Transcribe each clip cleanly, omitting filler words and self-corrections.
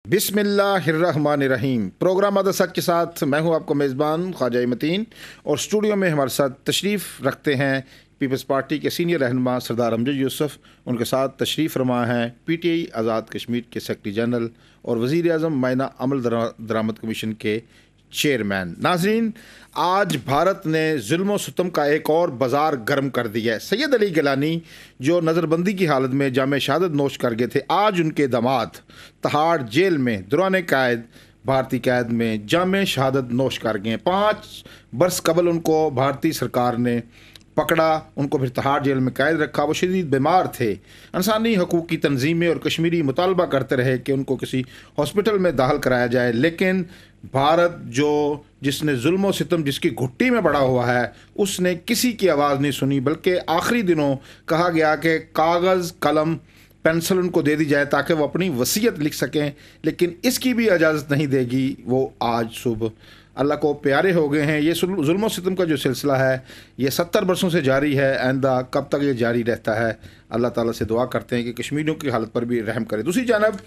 बिस्मिल्लाहिर्रहमानिर्रहीम। प्रोग्राम आदा सच के साथ मैं हूं आपको मेज़बान ख्वाजा मतीन, और स्टूडियो में हमारे साथ तशरीफ़ रखते हैं पीपल्स पार्टी के सीनियर रहनुमा सरदार अमजद यूसुफ। उनके साथ तशरीफ़ फरमा हैं PTI आज़ाद कश्मीर के सेक्रेटरी जनरल और वज़ीर आज़म मायना अमल दरामद कमीशन के चेयरमैन। नाज़रीन, आज भारत ने जुल्म और सितम का एक और बाज़ार गर्म कर दिया है। सैयद अली गिलानी जो नज़रबंदी की हालत में जामे शहादत नोश कर गए थे, आज उनके दामाद तहाड़ जेल में दौरान कैद भारतीय कैद में जामे शहादत नोश कर गए हैं। 5 बरस कबल उनको भारतीय सरकार ने पकड़ा, उनको फिर तहाड़ जेल में कैद रखा। वो शदीद बीमार थे। इंसानी हकूक़ की तंजीमें और कश्मीरी मुतालबा करते रहे कि उनको किसी हॉस्पिटल में दाखिल कराया जाए, लेकिन भारत जिसने जुल्म और सितम जिसकी घुट्टी में पड़ा हुआ है, उसने किसी की आवाज़ नहीं सुनी। बल्कि आखिरी दिनों कहा गया कि कागज़ कलम पेंसिल उनको दे दी जाए ताकि वो अपनी वसीयत लिख सकें, लेकिन इसकी भी इजाज़त नहीं देगी। वो आज सुबह अल्लाह को प्यारे हो गए हैं। ये जुल्म और सितम का जो सिलसिला है ये 70 बरसों से जारी है। आइंदा कब तक ये जारी रहता है, अल्लाह ताला से दुआ करते हैं कि कश्मीरियों की हालत पर भी रहम करे। दूसरी जानब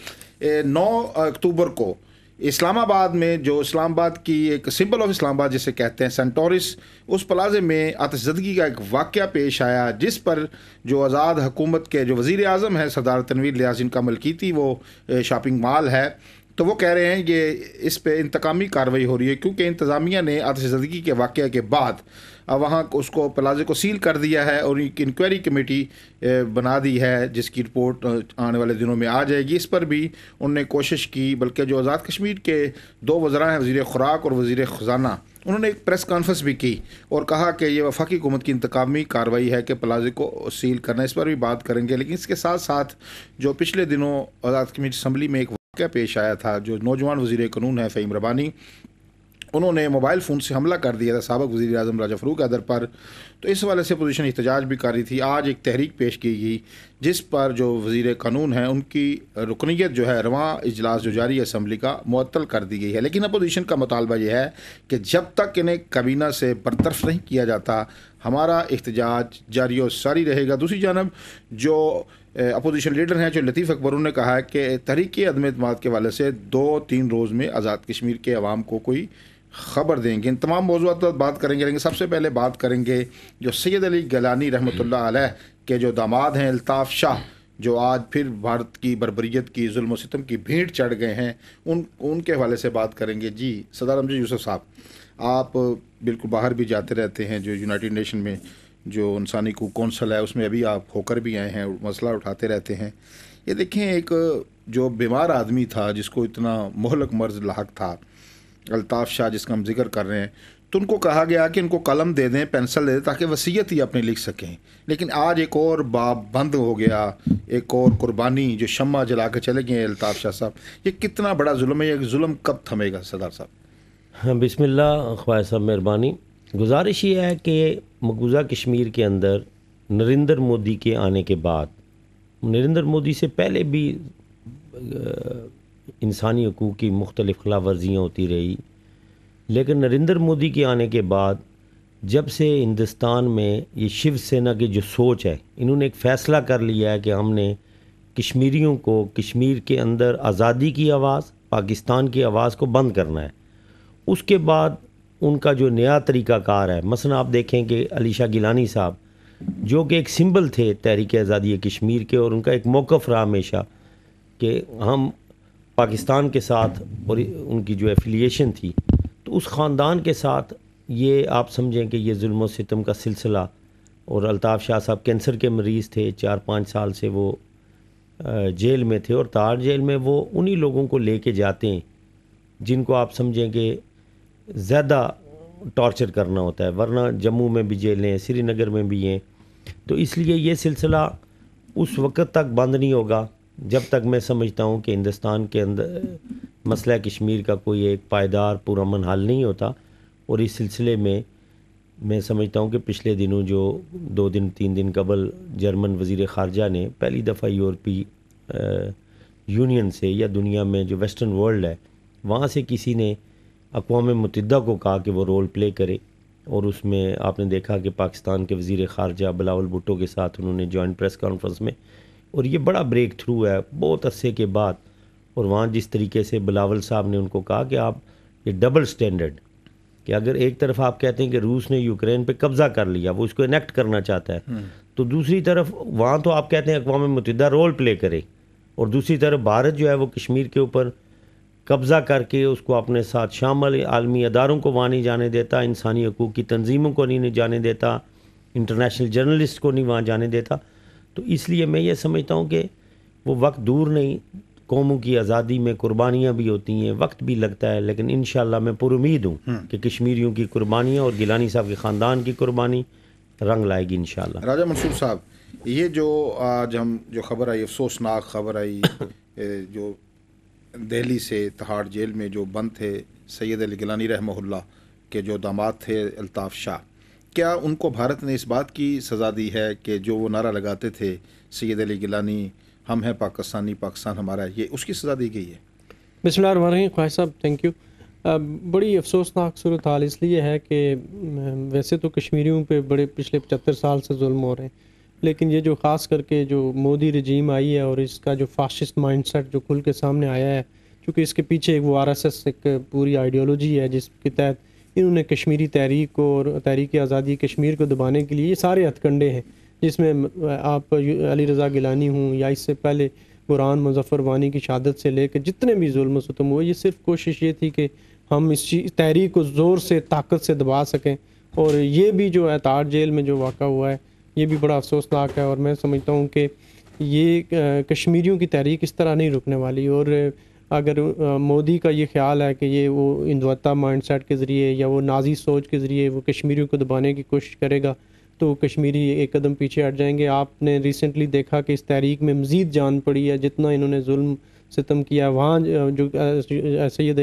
9 अक्टूबर को इस्लामाबाद में, जो इस्लामाबाद की एक सिंबल ऑफ इस्लामाबाद जिसे कहते हैं सेंटोरिस, उस प्लाजे में आतिशज़दगी का एक वाक़या पेश आया, जिस पर जो आज़ाद हुकूमत के जो वज़ीर आज़म है सरदार तनवीर लियाज़, जिनका मलकीती वो शॉपिंग मॉल है, तो वो कह रहे हैं कि इस पे इंतकामी कार्रवाई हो रही है क्योंकि इंतज़ामिया ने आतिशज़दगी के वाक़या के बाद वहाँ उसको प्लाजे को सील कर दिया है और एक इंक्वायरी कमेटी बना दी है जिसकी रिपोर्ट आने वाले दिनों में आ जाएगी। इस पर भी उन्होंने कोशिश की, बल्कि जो आज़ाद कश्मीर के 2 वज़रा हैं, वज़ीर खुराक और वज़ीर ख़ज़ाना, उन्होंने एक प्रेस कॉन्फ्रेंस भी की और कहा कि ये वफाकी हुकूमत की इंतकामी कार्रवाई है कि प्लाजे को सील करना। इस पर भी बात करेंगे, लेकिन इसके साथ साथ जो पिछले दिनों आज़ाद कश्मीर असम्बली में एक वाक़या पेश आया था, जो नौजवान वज़ीर कानून है फ़हीम रबानी, उन्होंने मोबाइल फ़ोन से हमला कर दिया था साबिक़ वज़ीर आज़म राजा फ़ारूक हैदर पर, तो इस हवाले से अपोजिशन एहतजाज भी कर रही थी। आज एक तहरीक पेश की गई जिस पर जो वज़ीर कानून है उनकी रुकनीत जो है रवां इजलास जो जारी है असम्बली का मुअत्तल कर दी गई है। लेकिन अपोजिशन का मुतालबा यह है कि जब तक इन्हें काबीना से बरतरफ नहीं किया जाता, हमारा एहतजाज जारी और सारी रहेगा। दूसरी जानब जो अपोजिशन लीडर हैं जो लतीफ़ अकबर, उन्होंने कहा है कि तहरीक अदम एतमाद के वाले से 2-3 रोज़ में आज़ाद कश्मीर के अवाम को कोई ख़बर देंगे। इन तमाम मौज़ूआत पर बात करेंगे, लेकिन सबसे पहले बात करेंगे जो सैयद अली गिलानी रहमतुल्लाह अलैह के जो दामाद हैं अल्ताफ़ शाह, जो आज फिर भारत की बर्बरियत की जुल्म सितम की भीड़ चढ़ गए हैं, उनके हवाले से बात करेंगे। जी सरदार अमजद यूसुफ साहब, आप बिल्कुल बाहर भी जाते रहते हैं, जो यूनाइटेड नेशन में जो इंसानी हकूक़ कौंसल है उसमें अभी आप होकर भी आए हैं, मसला उठाते रहते हैं। ये देखें, एक जो बीमार आदमी था जिसको इतना मोहलक मर्ज़ लाहक था, अल्ताफ़ शाह जिसका हम जिक्र कर रहे हैं, तो उनको कहा गया कि इनको कलम दे दें, पेंसिल दे दें ताकि वसीयत ही अपनी लिख सकें। लेकिन आज एक और बाब बंद हो गया, एक और कुर्बानी जो शम्मा जला के चले गए अल्ताफ़ शाह साहब। ये कितना बड़ा जुल्म है, ये जुल्म कब थमेगा सरदार साहब? हाँ, बिस्मिल्लाह, ख्वाजा साहब मेहरबानी। गुजारिश ये है कि मकबूजा कश्मीर के अंदर नरेंद्र मोदी के आने के बाद, नरेंद्र मोदी से पहले भी इंसानी हकूक़ की मुख्तलिफ़ खिलाफ़ वर्जियाँ होती रही, लेकिन नरेंद्र मोदी के आने के बाद जब से हिंदुस्तान में ये शिव सेना की जो सोच है, इन्होंने एक फ़ैसला कर लिया है कि हमने कश्मीरियों को कश्मीर के अंदर आज़ादी की आवाज़, पाकिस्तान की आवाज़ को बंद करना है। उसके बाद उनका जो नया तरीक़ाकार है, मसलन आप देखें कि अली शाह गिलानी साहब जो कि एक सिंबल थे तहरीक आज़ादी कश्मीर के, और उनका एक मौक़िफ़ रहा हमेशा कि हम पाकिस्तान के साथ, और उनकी जो एफिलिएशन थी, तो उस ख़ानदान के साथ ये आप समझें कि ये जुल्म और सितम का सिलसिला। और अल्ताफ़ शाह साहब कैंसर के मरीज़ थे, 4-5 साल से वो जेल में थे, और ताड़ जेल में वो उन्हीं लोगों को लेके जाते हैं जिनको आप समझें कि ज़्यादा टॉर्चर करना होता है, वरना जम्मू में भी जेलें हैं, श्रीनगर में भी हैं। तो इसलिए ये सिलसिला उस वक़्त तक बंद नहीं होगा जब तक मैं समझता हूँ कि हिंदुस्तान के अंदर मसला कश्मीर का कोई एक पायदार पुरअमन हल नहीं होता। और इस सिलसिले में मैं समझता हूँ कि पिछले दिनों जो 2-3 दिन कबल जर्मन वज़ीर ख़ारजा ने पहली दफ़ा यूरोपीय यूनियन से, या दुनिया में जो वेस्टर्न वर्ल्ड है, वहाँ से किसी ने अक़वाम मुत्तहिदा को कहा कि वो रोल प्ले करे, और उसमें आपने देखा कि पाकिस्तान के वज़ीर ख़ारजा बिलावल भुट्टो के साथ उन्होंने जॉइंट प्रेस कॉन्फ्रेंस में, और ये बड़ा ब्रेक थ्रू है बहुत अरसे के बाद اور وہاں جس طریقے سے بلاول صاحب نے ان کو کہا کہ آپ یہ ڈبل سٹینڈرڈ، کہ اگر ایک طرف آپ کہتے ہیں کہ روس نے یوکرین پہ قبضہ کر لیا، وہ اس کو انیکٹ کرنا چاہتا ہے، تو دوسری طرف وہاں تو آپ کہتے ہیں اقوام متحدہ رول پلے کرے، اور دوسری طرف بھارت جو ہے وہ کشمیر کے اوپر قبضہ کر کے اس کو اپنے ساتھ شامل عالمی اداروں کو وہاں نہیں جانے دیتا، انسانی حقوق کی تنظیموں کو نہیں جانے دیتا، انٹرنیشنل جرنلسٹ کو نہیں وہاں جانے دیتا. تو اس لیے میں یہ سمجھتا ہوں کہ وہ وقت دور نہیں، قوموں کی آزادی میں قربانیاں بھی ہوتی ہیں، وقت بھی لگتا ہے، لیکن انشاءاللہ میں پر امید ہوں کہ کشمیریوں کی قربانیاں اور گیلانی صاحب کے خاندان کی قربانی رنگ لائے گی انشاءاللہ. راجہ منصور صاحب، یہ جو آج جو خبر آئی، افسوسناک خبر آئی، جو دہلی سے تہاڑ جیل میں جو بند تھے سید علی گیلانی رحمہ اللہ کے جو داماد تھے الطاف شاہ، کیا ان کو بھارت نے اس بات کی سزا دی ہے کہ جو وہ نعرہ لگاتے تھے سید علی گیلانی ہم ہیں پاکستانی، پاکستان ہمارا ہے، یہ اس کی سزا دی گئی ہے؟ بسم اللہ الرحمن الرحیم. خواجہ صاحب تھینک یو. بڑی افسوسناک صورتحال اس لیے ہے کہ ویسے تو کشمیریوں پہ بڑے پچھلے 75 سال سے ظلم ہو رہے ہیں، لیکن یہ جو خاص کر کے جو مودی رجیم آئی ہے اور اس کا جو فاسسٹ مائنڈ سیٹ جو کھل کے سامنے آیا ہے، کیونکہ اس کے پیچھے ایک وہ RSS ایک پوری آئیڈیالوجی ہے جس کے تحت انہوں نے کشمیری تحریک کو اور تحریک آزادی کشمیر کو دبانے کے لیے یہ سارے ہتھ کنڈے ہیں، جس میں آپ علی رضا گیلانی ہوں یا اس سے پہلے قرآن مظفر وانی کی شہادت سے لے کے جتنے بھی ظلم و ستم ہوئے، یہ صرف کوشش یہ تھی کہ ہم اس تحریک کو زور سے طاقت سے دبا سکیں. اور یہ بھی جو ہے تہاڑ جیل میں جو واقعہ ہوا ہے یہ بھی بڑا افسوسناک ہے، اور میں سمجھتا ہوں کہ یہ کشمیریوں کی تحریک اس طرح نہیں رکنے والی. اور اگر مودی کا یہ خیال ہے کہ یہ وہ ہندوتا مائنڈ سیٹ کے ذریعے یا وہ نازی سوچ کے ذریعے وہ کشمیریوں کو دبانے کی کوشش کرے گا تو کشمیری ایک قدم پیچھے ہٹ جائیں گے. آپ نے ریسنٹلی دیکھا کہ اس تحریک میں مزید جان پڑی ہے، جتنا انہوں نے ظلم ستم کیا وہاں جو سید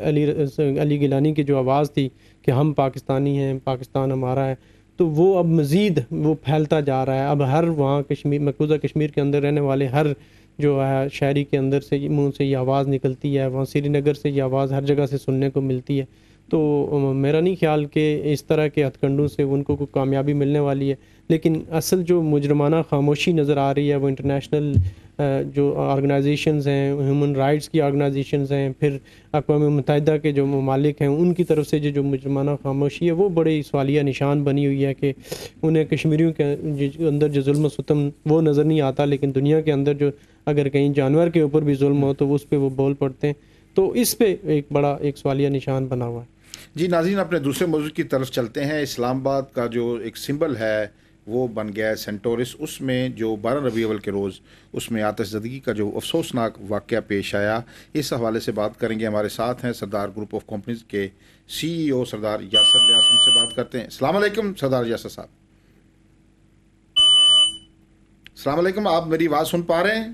علی گیلانی کی جو آواز تھی کہ ہم پاکستانی ہیں، پاکستان ہمارا ہے، تو وہ اب مزید وہ پھیلتا جا رہا ہے. اب ہر وہاں کشمیر مقبوضہ کشمیر کے اندر رہنے والے ہر جو ہے شہری کے اندر سے منہ سے یہ آواز نکلتی ہے، وہاں سری نگر سے یہ آواز ہر جگہ سے سننے کو ملتی ہے. تو میرا نہیں خیال کہ اس طرح کے ہتھ کنڈوں سے ان کو کوئی کامیابی ملنے والی ہے، لیکن اصل جو مجرمانہ خاموشی نظر آ رہی ہے وہ انٹرنیشنل جو آرگنائزیشنز ہیں، ہیومن رائٹس کی آرگنائزیشنز ہیں، پھر اقوام متحدہ کے جو ممالک ہیں ان کی طرف سے جو مجرمانہ خاموشی ہے وہ بڑے سوالیہ نشان بنی ہوئی ہے کہ انہیں کشمیریوں کے اندر جو ظلم و ستم وہ نظر نہیں آتا، لیکن دنیا کے اندر جو اگر کہیں جانور کے اوپر بھی ظلم ہو تو اس پہ وہ بول پڑتے ہیں. تو اس پہ ایک بڑا ایک سوالیہ نشان بنا ہوا ہے. جی ناظرین، اپنے دوسرے موضوع کی طرف چلتے ہیں. اسلام آباد کا جو ایک سمبل ہے وہ بن گیا ہے سینٹورس. اس میں جو 12 ربیع الاول کے روز اس میں آتش زدگی کا جو افسوسناک واقعہ پیش آیا، اس حوالے سے بات کریں گے. ہمارے ساتھ ہیں سردار گروپ آف کمپنیز کے CEO سردار یاسر لیاس، ان سے بات کرتے ہیں. السلام علیکم سردار یاسر صاحب. السلام علیکم، آپ میری آواز سن پا رہے ہیں؟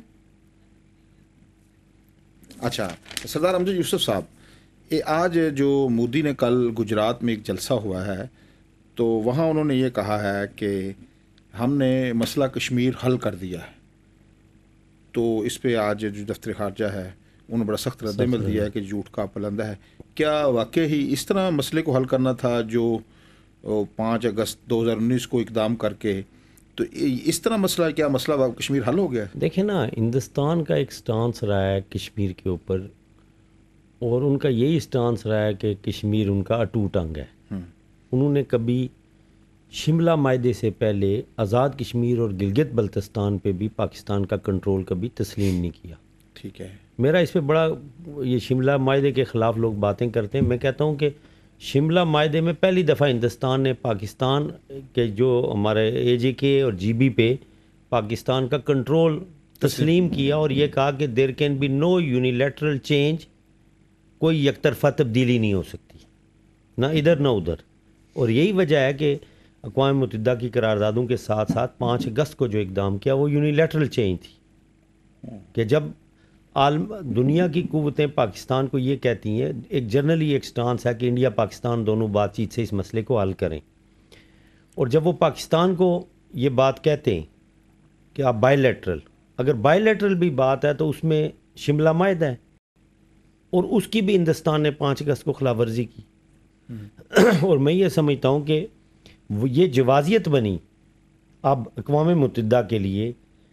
اچھا سردار امجد یوسف صاحب، آج جو مودی نے کل گجرات میں ایک جلسہ ہوا ہے تو وہاں انہوں نے یہ کہا ہے کہ ہم نے مسئلہ کشمیر حل کر دیا ہے. تو اس پہ آج جو دفتر خارجہ ہے انہوں نے بڑا سخت رد عمل دیا ہے کہ جھوٹ کا پلندہ ہے. کیا واقعی اس طرح مسئلے کو حل کرنا تھا جو 5 اگست 2019 کو اقدام کر کے؟ تو اس طرح مسئلہ، کیا مسئلہ کشمیر حل ہو گیا؟ دیکھیں نا، ہندوستان کا ایک سٹانس رہا ہے کشمیر کے اوپر، اور ان کا یہی سٹانس رہا ہے کہ کشمیر ان کا اٹوٹ انگ ہے. انہوں نے کبھی شملہ معاہدے سے پہلے آزاد کشمیر اور گلگت بلتستان پہ بھی پاکستان کا کنٹرول کبھی تسلیم نہیں کیا. ٹھیک ہے، میرا اس پہ بڑا، یہ شملہ معاہدے کے خلاف لوگ باتیں کرتے ہیں، میں کہتا ہوں کہ شملہ معاہدے میں پہلی دفعہ ہندوستان نے پاکستان کے جو ہمارے AJK اور GB پہ پاکستان کا کنٹرول تسلیم کیا، اور یہ کہا کہ there can be no unilateral change, کوئی یک طرفہ تبدیلی نہیں ہو سکتی، نہ ادھر نہ ادھر. اور یہی وجہ ہے کہ اقوام متحدہ کی قراردادوں کے ساتھ ساتھ 5 اگست کو جو اقدام کیا وہ یونیلیٹرل چینج تھی، کہ جب دنیا کی قوتیں پاکستان کو یہ کہتی ہیں، ایک جنرلی ایک سٹانس ہے کہ انڈیا پاکستان دونوں بات چیت سے اس مسئلے کو حل کریں، اور جب وہ پاکستان کو یہ بات کہتے ہیں کہ آپ بائی لیٹرل، اگر بائی لیٹرل بھی بات ہے تو اس میں شملہ معاہدہ ہے، اور اس کی بھی ہندوستان نے 5 اگست کو خلاف ورزی کی. اور میں یہ سمجھتا ہوں کہ یہ جوازیت بنی اب اقوام متحدہ کے لیے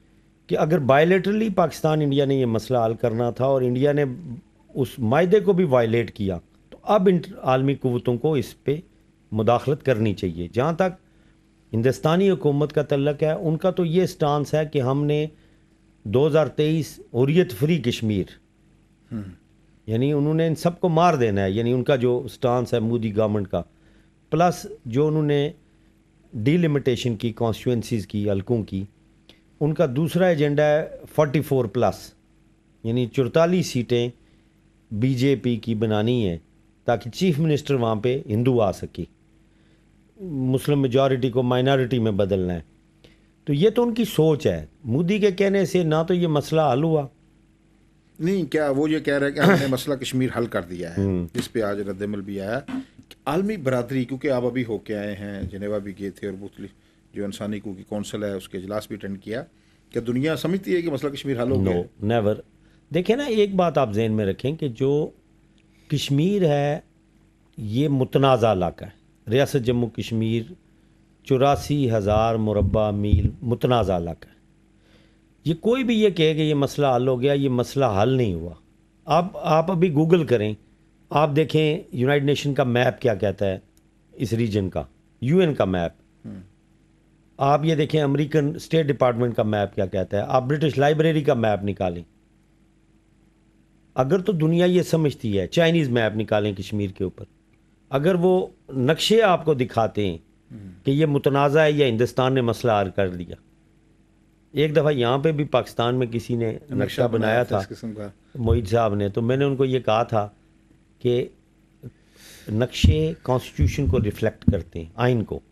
کہ اگر بائیلیٹرلی پاکستان انڈیا نے یہ مسئلہ حل کرنا تھا اور انڈیا نے اس معاہدے کو بھی وائلیٹ کیا تو اب عالمی قوتوں کو اس پہ مداخلت کرنی چاہیے. جہاں تک ہندوستانی حکومت کا تعلق ہے ان کا تو یہ سٹانس ہے کہ ہم نے 2023 حریت فری کشمیر یعنی انہوں نے ان سب کو مار دینا ہے, یعنی ان کا جو سٹانس ہے مودی گورنمنٹ کا, پلس جو انہوں نے ڈی لمیٹیشن کی کانسٹیچوئنسیز کی حلقوں کی, ان کا دوسرا ایجنڈا ہے 44+, یعنی 44 سیٹیں بی جے پی کی بنانی ہیں تاکہ چیف منسٹر وہاں پہ ہندو آ سکے, مسلم میجورٹی کو مائنارٹی میں بدلنا ہے. تو یہ تو ان کی سوچ ہے. مودی کے کہنے سے نہ تو یہ مسئلہ حل ہوا نہیں, کیا وہ یہ کہہ رہے ہیں کہ ہم نے مسئلہ کشمیر حل کر دیا ہے, جس پہ آج رد عمل بھی آیا. عالمی برادری, کیونکہ آپ ابھی ہو کے آئے ہیں, جنیوا بھی گئے تھے اور مختلف جو انسانی حقوق کی کونسل ہے اس کے اجلاس بھی اٹینڈ کیا, کہ دنیا سمجھتی ہے کہ مسئلہ کشمیر حل ہو گیا؟ No never. دیکھیں نا, ایک بات آپ ذہن میں رکھیں کہ جو کشمیر ہے یہ متنازع علاقہ ہے. ریاست جموں کشمیر 84,000 مربع میل متنازع علاقہ ہے. یہ کوئی بھی یہ کہے کہ یہ مسئلہ حل ہو گیا, یہ مسئلہ حل نہیں ہوا. آپ ابھی گوگل کریں, آپ دیکھیں یونائٹڈ نیشن کا میپ کیا کہتا ہے اس ریجن کا, یو این کا میپ. آپ یہ دیکھیں امریکن اسٹیٹ ڈپارٹمنٹ کا میپ کیا کہتا ہے, آپ برٹش لائبریری کا میپ نکالیں. اگر تو دنیا یہ سمجھتی ہے, چائنیز میپ نکالیں کشمیر کے اوپر, اگر وہ نقشے آپ کو دکھاتے ہیں کہ یہ متنازع ہے یا ہندوستان نے مسئلہ حل کر دیا. ایک دفعہ یہاں پہ بھی پاکستان میں کسی نے نقشہ بنایا تھا معید صاحب نے, تو میں نے ان کو یہ کہا تھا کہ نقشے کانسٹیٹیوشن کو ریفلیکٹ کرتے ہیں, آئین کو.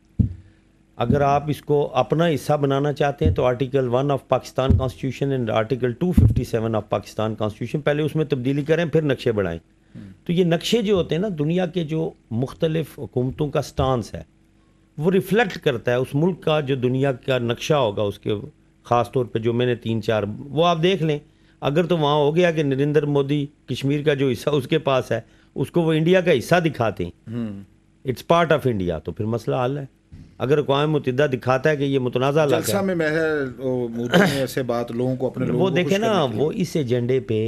اگر آپ اس کو اپنا حصہ بنانا چاہتے ہیں تو article 1 of Pakistan constitution and article 257 of Pakistan constitution, پہلے اس میں تبدیلی کریں پھر نقشے بڑھائیں. تو یہ نقشے جو ہوتے ہیں نا, دنیا کے جو مختلف حکومتوں کا سٹانس ہے وہ ریفلیکٹ کرتا ہے اس ملک کا جو دنیا کا نقشہ ہوگا اس کے, خاص طور پہ جو میں نے 3-4 وہ آپ دیکھ لیں. اگر تو وہاں ہو گیا کہ نریندر مودی کشمیر کا جو حصہ اس کے پاس ہے اس کو وہ انڈیا کا حصہ دکھاتے ہیں, اٹس پارٹ آف انڈیا, تو پھر مسئلہ حل ہے. اگر اقوام متحدہ دکھاتا ہے کہ یہ متنازع علاقہ جلسہ میں مودی نے ایسے بات لوگوں کو اپنے وہ دیکھیں نا, وہ اس ایجنڈے پہ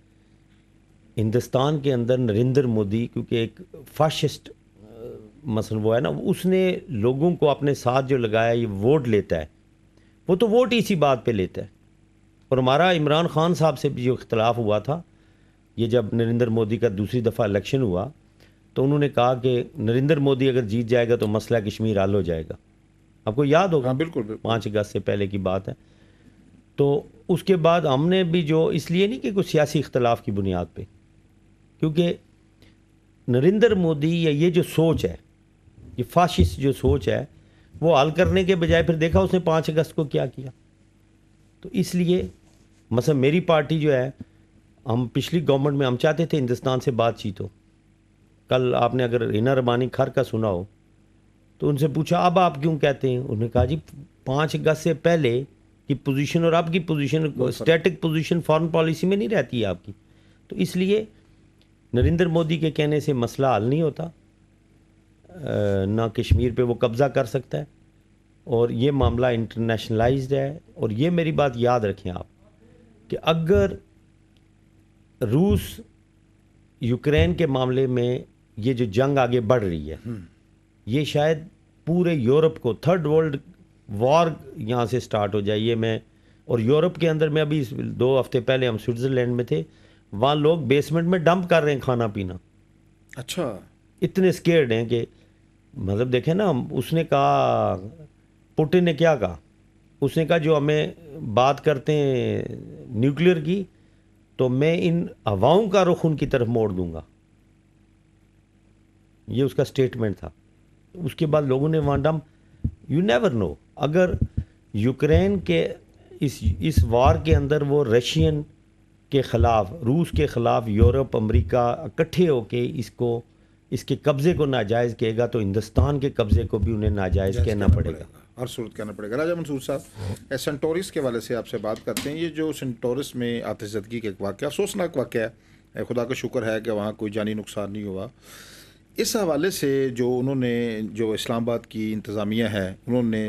ہندوستان کے اندر نریندر مودی, کیونکہ ایک فاشسٹ مثلا وہ ہے نا, اس نے لوگوں کو اپنے ساتھ جو لگایا, یہ ووٹ لیتا ہے, وہ تو ووٹ اسی بات پہ لیتا ہے. اور ہمارا عمران خان صاحب سے بھی جو اختلاف ہوا تھا, یہ جب نریندر مودی کا دوسری دفعہ الیکشن ہوا تو انہوں نے کہا کہ نریندر مودی اگر جیت جائے گا تو مسئلہ کشمیر حل ہو جائے گا. آپ کو یاد ہوگا, بالکل 5 اگست سے پہلے کی بات ہے. تو اس کے بعد ہم نے بھی جو, اس لیے نہیں کہ کوئی سیاسی اختلاف کی بنیاد پہ, کیونکہ نریندر مودی یا یہ جو سوچ ہے, یہ فاشسٹ جو سوچ ہے, وہ حل کرنے کے بجائے پھر دیکھا اس نے 5 اگست کو کیا کیا. تو اس لیے مثلا میری پارٹی جو ہے, ہم پچھلی گورنمنٹ میں ہم چاہتے تھے ہندوستان سے بات چیت ہو. کل آپ نے اگر ہینا ربانی کھر کا سنا ہو تو ان سے پوچھا اب آپ کیوں کہتے ہیں, انہوں نے کہا جی 5 اگست سے پہلے کی پوزیشن اور اب کی position static position foreign policy میں نہیں رہتی ہے آپ کی. تو اس لیے نریندر مودی کے کہنے سے مسئلہ حل نہیں ہوتا, نہ کشمیر پہ وہ قبضہ کر سکتا ہے, اور یہ معاملہ انٹرنیشنلائزڈ ہے. اور یہ میری بات یاد رکھیں آپ کہ اگر روس یوکرین کے معاملے میں یہ جو جنگ آگے بڑھ رہی ہے, یہ شاید پورے یورپ کو تھرڈ ورلڈ وار یہاں سے سٹارٹ ہو جائے. یہ میں اور یورپ کے اندر میں ابھی 2 ہفتے پہلے ہم سوئٹزرلینڈ میں تھے, وہاں لوگ بیسمنٹ میں ڈمپ کر رہے ہیں کھانا پینا. اچھا, اتنے سکیئرڈ ہیں کہ مطلب دیکھیں نا, اس نے کہا, پوٹن نے کیا کہا, اس نے کہا جو ہمیں بات کرتے ہیں نیوکلیئر کی تو میں ان ہواؤں کا رخ ان کی طرف موڑ دوں گا. یہ اس کا سٹیٹمنٹ تھا. اس کے بعد لوگوں نے وہاں یو نیور نو, اگر یوکرین کے اس وار کے اندر وہ رشین کے خلاف, روس کے خلاف یورپ امریکہ اکٹھے ہو کے اس کے قبضے کو ناجائز کہے گا تو ہندوستان کے قبضے کو بھی انہیں ناجائز کہنا پڑے گا, ہر صورت کہنا پڑے گا. راجہ منصور صاحب, سینٹورس کے حوالے سے آپ سے بات کرتے ہیں. یہ جو سینٹورس میں آتش زدگی کا ایک واقعہ, افسوسناک واقعہ ہے, خدا کا شکر ہے کہ وہاں کوئی جانی نقصان نہیں ہوا. اس حوالے سے جو انہوں نے, جو اسلام آباد کی انتظامیہ ہے, انہوں نے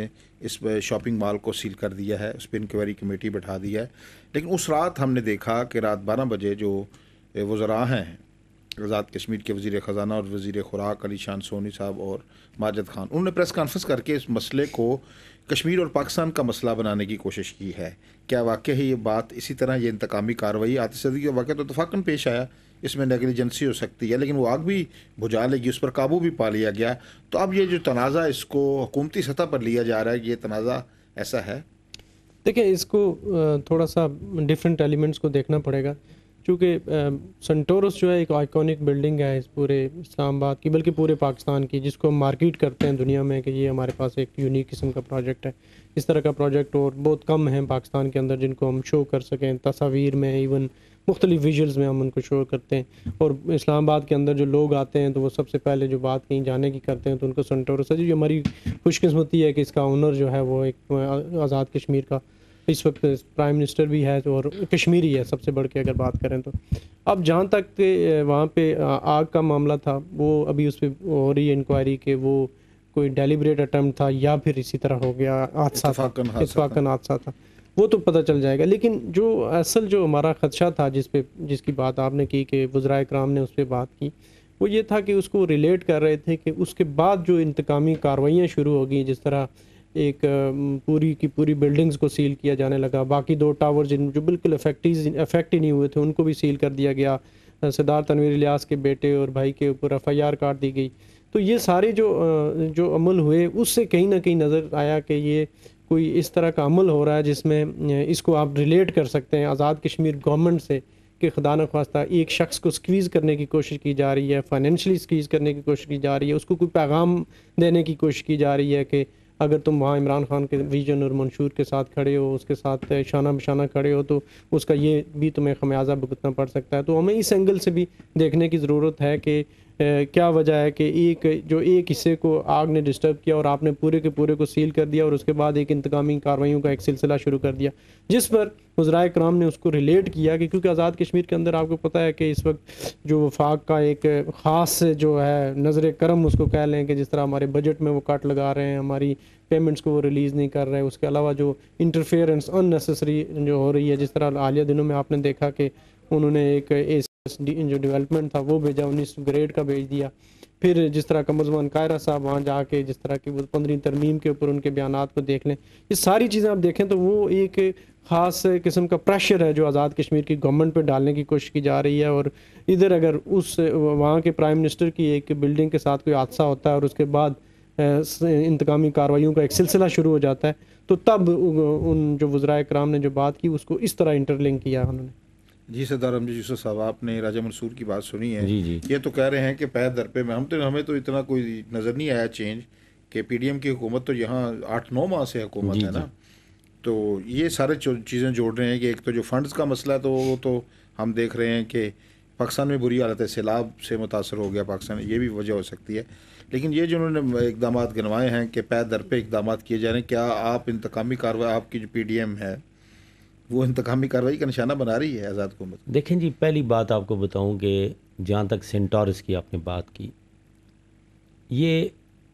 اس شاپنگ مال کو سیل کر دیا ہے، اس پہ انکوائری کمیٹی بٹھا دیا ہے. لیکن اس رات ہم نے دیکھا کہ رات 12 بجے جو وزراء ہیں آزاد کشمیر کے وزیر خزانہ اور وزیر خوراک علی شان سونی صاحب اور ماجد خان، انہوں نے پریس کانفرنس کر کے اس مسئلے کو کشمیر اور پاکستان کا مسئلہ بنانے کی کوشش کی ہے. کیا واقعی یہ بات اسی طرح یہ انتقامی کارروائی آتش زدگی کا واقعہ تو اتفاقاً پیش آیا، اس میں نیگلیجنسی ہو سکتی ہے لیکن وہ آگ بھی بجھا لے گی، اس پر قابو بھی پا لیا گیا. تو اب یہ جو تنازع اس کو حکومتی سطح پر لیا جا رہا ہے، یہ تنازع ایسا ہے؟ دیکھیں اس کو تھوڑا سا ڈفرینٹ ایلیمنٹس کو دیکھنا پڑے گا، چونکہ سنٹورس جو ہے ایک آئیکونک بلڈنگ ہے اس پورے اسلام آباد کی، بلکہ پورے پاکستان کی، جس کو ہم مارکیٹ کرتے ہیں دنیا میں کہ یہ ہمارے پاس ایک یونیک قسم کا پروجیکٹ ہے. اس طرح کا پروجیکٹ اور بہت کم ہیں پاکستان کے اندر جن کو ہم شو کر سکیں، تصاویر میں، ایون مختلف ویژلز میں ہم ان کو شو کرتے ہیں. اور اسلام آباد کے اندر جو لوگ آتے ہیں تو وہ سب سے پہلے جو بات کہیں جانے کی کرتے ہیں تو ان کو سنٹورس ہے. جو ہماری خوش قسمتی ہے کہ اس کا اونر جو ہے وہ ایک آزاد کشمیر کا اس وقت پرائم منسٹر بھی ہے اور کشمیری ہے سب سے بڑھ کے اگر بات کریں تو. اب جہاں تک وہاں پہ آگ کا معاملہ تھا وہ ابھی اس پہ ہو رہی ہے انکوائری کہ وہ کوئی ڈیلیبریٹ اٹمپٹ تھا یا پھر اسی طرح ہو گیا حادثہ تھا، اتفاقاً حادثہ تھا، وہ تو پتہ چل جائے گا. لیکن جو اصل جو ہمارا خدشہ تھا جس کی بات آپ نے کی کہ وزراء کرام نے اس پہ بات کی، وہ یہ تھا کہ اس کو ریلیٹ کر رہے تھے کہ اس کے بعد جو انتقامی کارروائیاں شروع ہو گئیں، جس طرح ایک پوری کی پوری بلڈنگز کو سیل کیا جانے لگا، باقی 2 ٹاورز جو بالکل افیکٹ ہی نہیں ہوئے تھے ان کو بھی سیل کر دیا گیا، سردار تنویر الیاس کے بیٹے اور بھائی کے اوپر FIR کاٹ دی گئی. تو یہ سارے جو عمل ہوئے اس سے کہیں نہ کہیں نظر آیا کہ یہ کوئی اس طرح کا عمل ہو رہا ہے جس میں اس کو آپ ریلیٹ کر سکتے ہیں آزاد کشمیر گورنمنٹ سے کہ خدا نخواستہ ایک شخص کو سکویز کرنے کی کوشش کی جا رہی ہے، فائنینشلی سکویز کرنے کی کوشش کی جا رہی ہے، اس کو کوئی پیغام دینے کی کوشش کی جا رہی ہے کہ اگر تم وہاں عمران خان کے ویژن اور منشور کے ساتھ کھڑے ہو، اس کے ساتھ شانہ بشانہ کھڑے ہو تو اس کا یہ بھی تمہیں خمیازہ بھگتنا پڑ سکتا ہے. تو ہمیں اس اینگل سے بھی دیکھنے کی ضرورت ہے کہ کیا وجہ ہے کہ ایک حصے کو آگ نے ڈسٹرب کیا اور آپ نے پورے کے پورے کو سیل کر دیا اور اس کے بعد ایک انتقامی کارروائیوں کا ایک سلسلہ شروع کر دیا، جس پر وزراء کرام نے اس کو ریلیٹ کیا کہ کیونکہ آزاد کشمیر کے اندر آپ کو پتہ ہے کہ اس وقت جو وفاق کا ایک خاص جو ہے نظر کرم اس کو کہہ لیں کہ جس طرح ہمارے بجٹ میں وہ کٹ لگا رہے ہیں، ہماری پیمنٹس کو وہ ریلیز نہیں کر رہے، اس کے علاوہ جو انٹرفیئرنس ان نیسیسری جو ہو رہی ہے، جس طرح حالیہ دنوں میں آپ نے دیکھا کہ انہوں نے ایک جو ڈیولپمنٹ تھا وہ بھیجا 19 گریڈ کا بھیج دیا، پھر جس طرح قمرزمان قاہرہ صاحب وہاں جا کے جس طرح کی وہ 15 ترمیم کے اوپر ان کے بیانات کو دیکھ لیں، یہ ساری چیزیں آپ دیکھیں تو وہ ایک خاص قسم کا پریشر ہے جو آزاد کشمیر کی گورنمنٹ پہ ڈالنے کی کوشش کی جا رہی ہے. اور ادھر اگر وہاں کے پرائم منسٹر کی ایک بلڈنگ کے ساتھ کوئی حادثہ ہوتا ہے اور اس کے بعد انتقامی کارروائیوں کا ایک سلسلہ شروع ہو جاتا ہے تو تب ان جو وزراء کرام نے جو بات کی اس کو اس طرح انٹرلنک کیا انہوں نے. جی سردار امجد یوسف صاحب، آپ نے راجہ منصور کی بات سنی ہے. جی یہ تو کہہ رہے ہیں کہ پے در پہ میں ہمیں تو اتنا کوئی نظر نہیں آیا چینج کہ PDM کی حکومت تو یہاں 8-9 ماہ سے حکومت ہے نا. تو یہ سارے چیزیں جوڑ رہے ہیں کہ ایک تو جو فنڈز کا مسئلہ ہے تو وہ تو ہم دیکھ رہے ہیں کہ پاکستان میں بری حالت ہے، سیلاب سے متاثر ہو گیا پاکستان، یہ بھی وجہ ہو سکتی ہے. لیکن یہ جو انہوں نے اقدامات گنوائے ہیں کہ پے در پہ اقدامات کیے جا رہے ہیں، کیا آپ انتقامی کارروائی آپ کی جو PDM ہے وہ انتقامی کارروائی کا نشانہ بنا رہی ہے آزاد حکومت؟ دیکھیں جی، پہلی بات آپ کو بتاؤں کہ جہاں تک سینٹورس کی آپ نے بات کی، یہ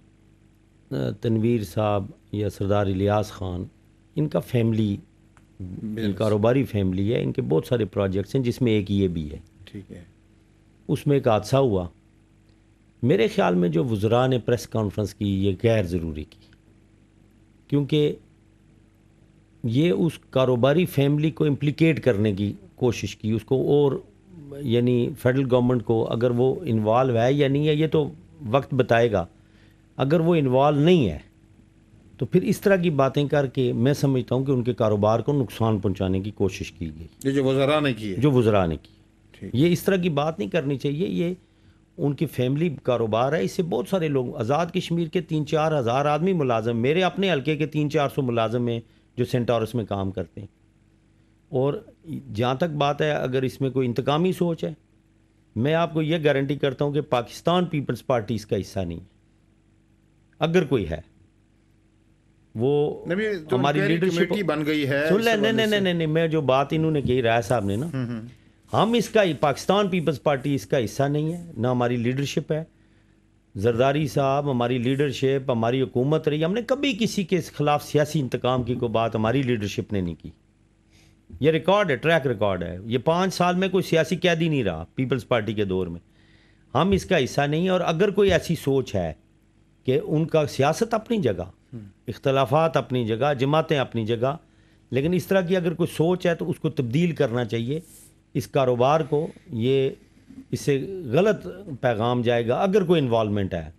تنویر صاحب یا سردار الیاس خان ان کا فیملی کاروباری فیملی ہے، ان کے بہت سارے پروجیکٹس ہیں جس میں ایک یہ بھی ہے. ٹھیک ہے. اس میں ایک حادثہ ہوا، میرے خیال میں جو وزراء نے پریس کانفرنس کی یہ غیر ضروری کی، کیونکہ یہ اس کاروباری فیملی کو امپلیکیٹ کرنے کی کوشش کی، اس کو اور یعنی فیڈرل گورنمنٹ کو اگر وہ انوالو ہے یا نہیں ہے یہ تو وقت بتائے گا. اگر وہ انوالو نہیں ہے تو پھر اس طرح کی باتیں کر کے میں سمجھتا ہوں کہ ان کے کاروبار کو نقصان پہنچانے کی کوشش کی گئی. یہ جو وزراء نے کی یہ اس طرح کی بات نہیں کرنی چاہیے. یہ ان کی فیملی کاروبار ہے، اس سے بہت سارے لوگ آزاد کشمیر کے 3-4 ہزار آدمی ملازم، میرے اپنے حلقے کے 300-400 ملازم ہیں جو سینٹورس میں کام کرتے ہیں. اور جہاں تک بات ہے اگر اس میں کوئی انتقامی سوچ ہے، میں آپ کو یہ گارنٹی کرتا ہوں کہ پاکستان پیپلز پارٹی اس کا حصہ نہیں ہے. اگر کوئی ہے وہ ہماری لیڈرشپ بن گئی ہے. سن لیں، نہیں، میں جو بات انہوں نے کہی رائے صاحب نے نا، ہم اس کا پاکستان پیپلز پارٹی اس کا حصہ نہیں ہے، نہ ہماری لیڈرشپ ہے. زرداری صاحب، ہماری لیڈرشپ، ہماری حکومت رہی، ہم نے کبھی کسی کے خلاف سیاسی انتقام کی کوئی بات ہماری لیڈرشپ نے نہیں کی. یہ ریکارڈ ہے، ٹریک ریکارڈ ہے. یہ 5 سال میں کوئی سیاسی قیدی نہیں رہا پیپلز پارٹی کے دور میں. ہم اس کا حصہ نہیں. اور اگر کوئی ایسی سوچ ہے کہ ان کا سیاست اپنی جگہ، اختلافات اپنی جگہ، جماعتیں اپنی جگہ، لیکن اس طرح کی اگر کوئی سوچ ہے تو اس کو تبدیل کرنا چاہیے. اس کاروبار کو یہ اس سے غلط پیغام جائے گا اگر کوئی انوالومنٹ ہے.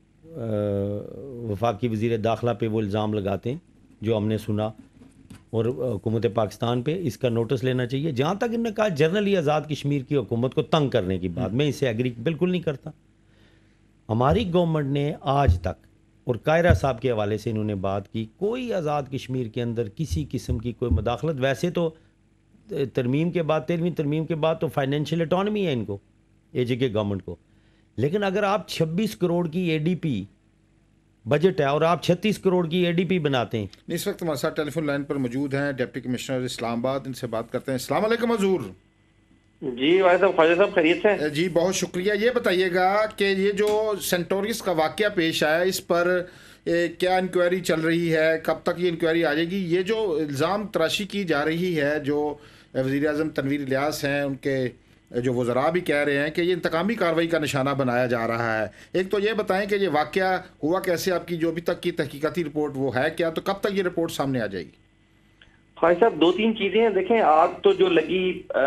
وفاقی وزیر داخلہ پہ وہ الزام لگاتے ہیں جو ہم نے سنا، اور حکومت پاکستان پہ اس کا نوٹس لینا چاہیے. جہاں تک انہوں نے کہا جنرلی آزاد کشمیر کی حکومت کو تنگ کرنے کی بات، میں اس سے ایگری بالکل نہیں کرتا. ہماری گورنمنٹ نے آج تک، اور قاہرہ صاحب کے حوالے سے انہوں نے بات کی، کوئی آزاد کشمیر کے اندر کسی قسم کی کوئی مداخلت. ویسے تو ترمیم کے بعد، 13ویں ترمیم کے بعد تو فائنینشیل اٹانومی ہے ان کو، اے جے کے گورنمنٹ کو. لیکن اگر آپ 26 کروڑ کی اے ڈی پی بجٹ ہے اور آپ 36 کروڑ کی اے ڈی پی بناتے ہیں. اس وقت ہمارے ساتھ ٹیلی فون لائن پر موجود ہیں ڈپٹی کمشنر اسلام آباد، ان سے بات کرتے ہیں. السلام علیکم حضور. جی والد صاحب، خواجہ صاحب خیریت سے؟ جی بہت شکریہ. یہ بتائیے گا کہ یہ جو سینٹورس کا واقعہ پیش آیا، اس پر کیا انکوائری چل رہی ہے؟ کب تک یہ انکوائری آ جائے گی؟ یہ جو الزام تراشی کی جا رہی ہے، جو وزیر اعظم تنویر الیاس ہیں، ان کے جو وزراء بھی کہہ رہے ہیں کہ یہ انتقامی کارروائی کا نشانہ بنایا جا رہا ہے. ایک تو یہ بتائیں کہ یہ واقعہ ہوا کیسے، آپ کی جو ابھی تک کی تحقیقاتی رپورٹ وہ ہے کیا، تو کب تک یہ رپورٹ سامنے آ جائے گی؟ خواجہ صاحب 2-3 چیزیں ہیں. دیکھیں، آگ تو جو لگی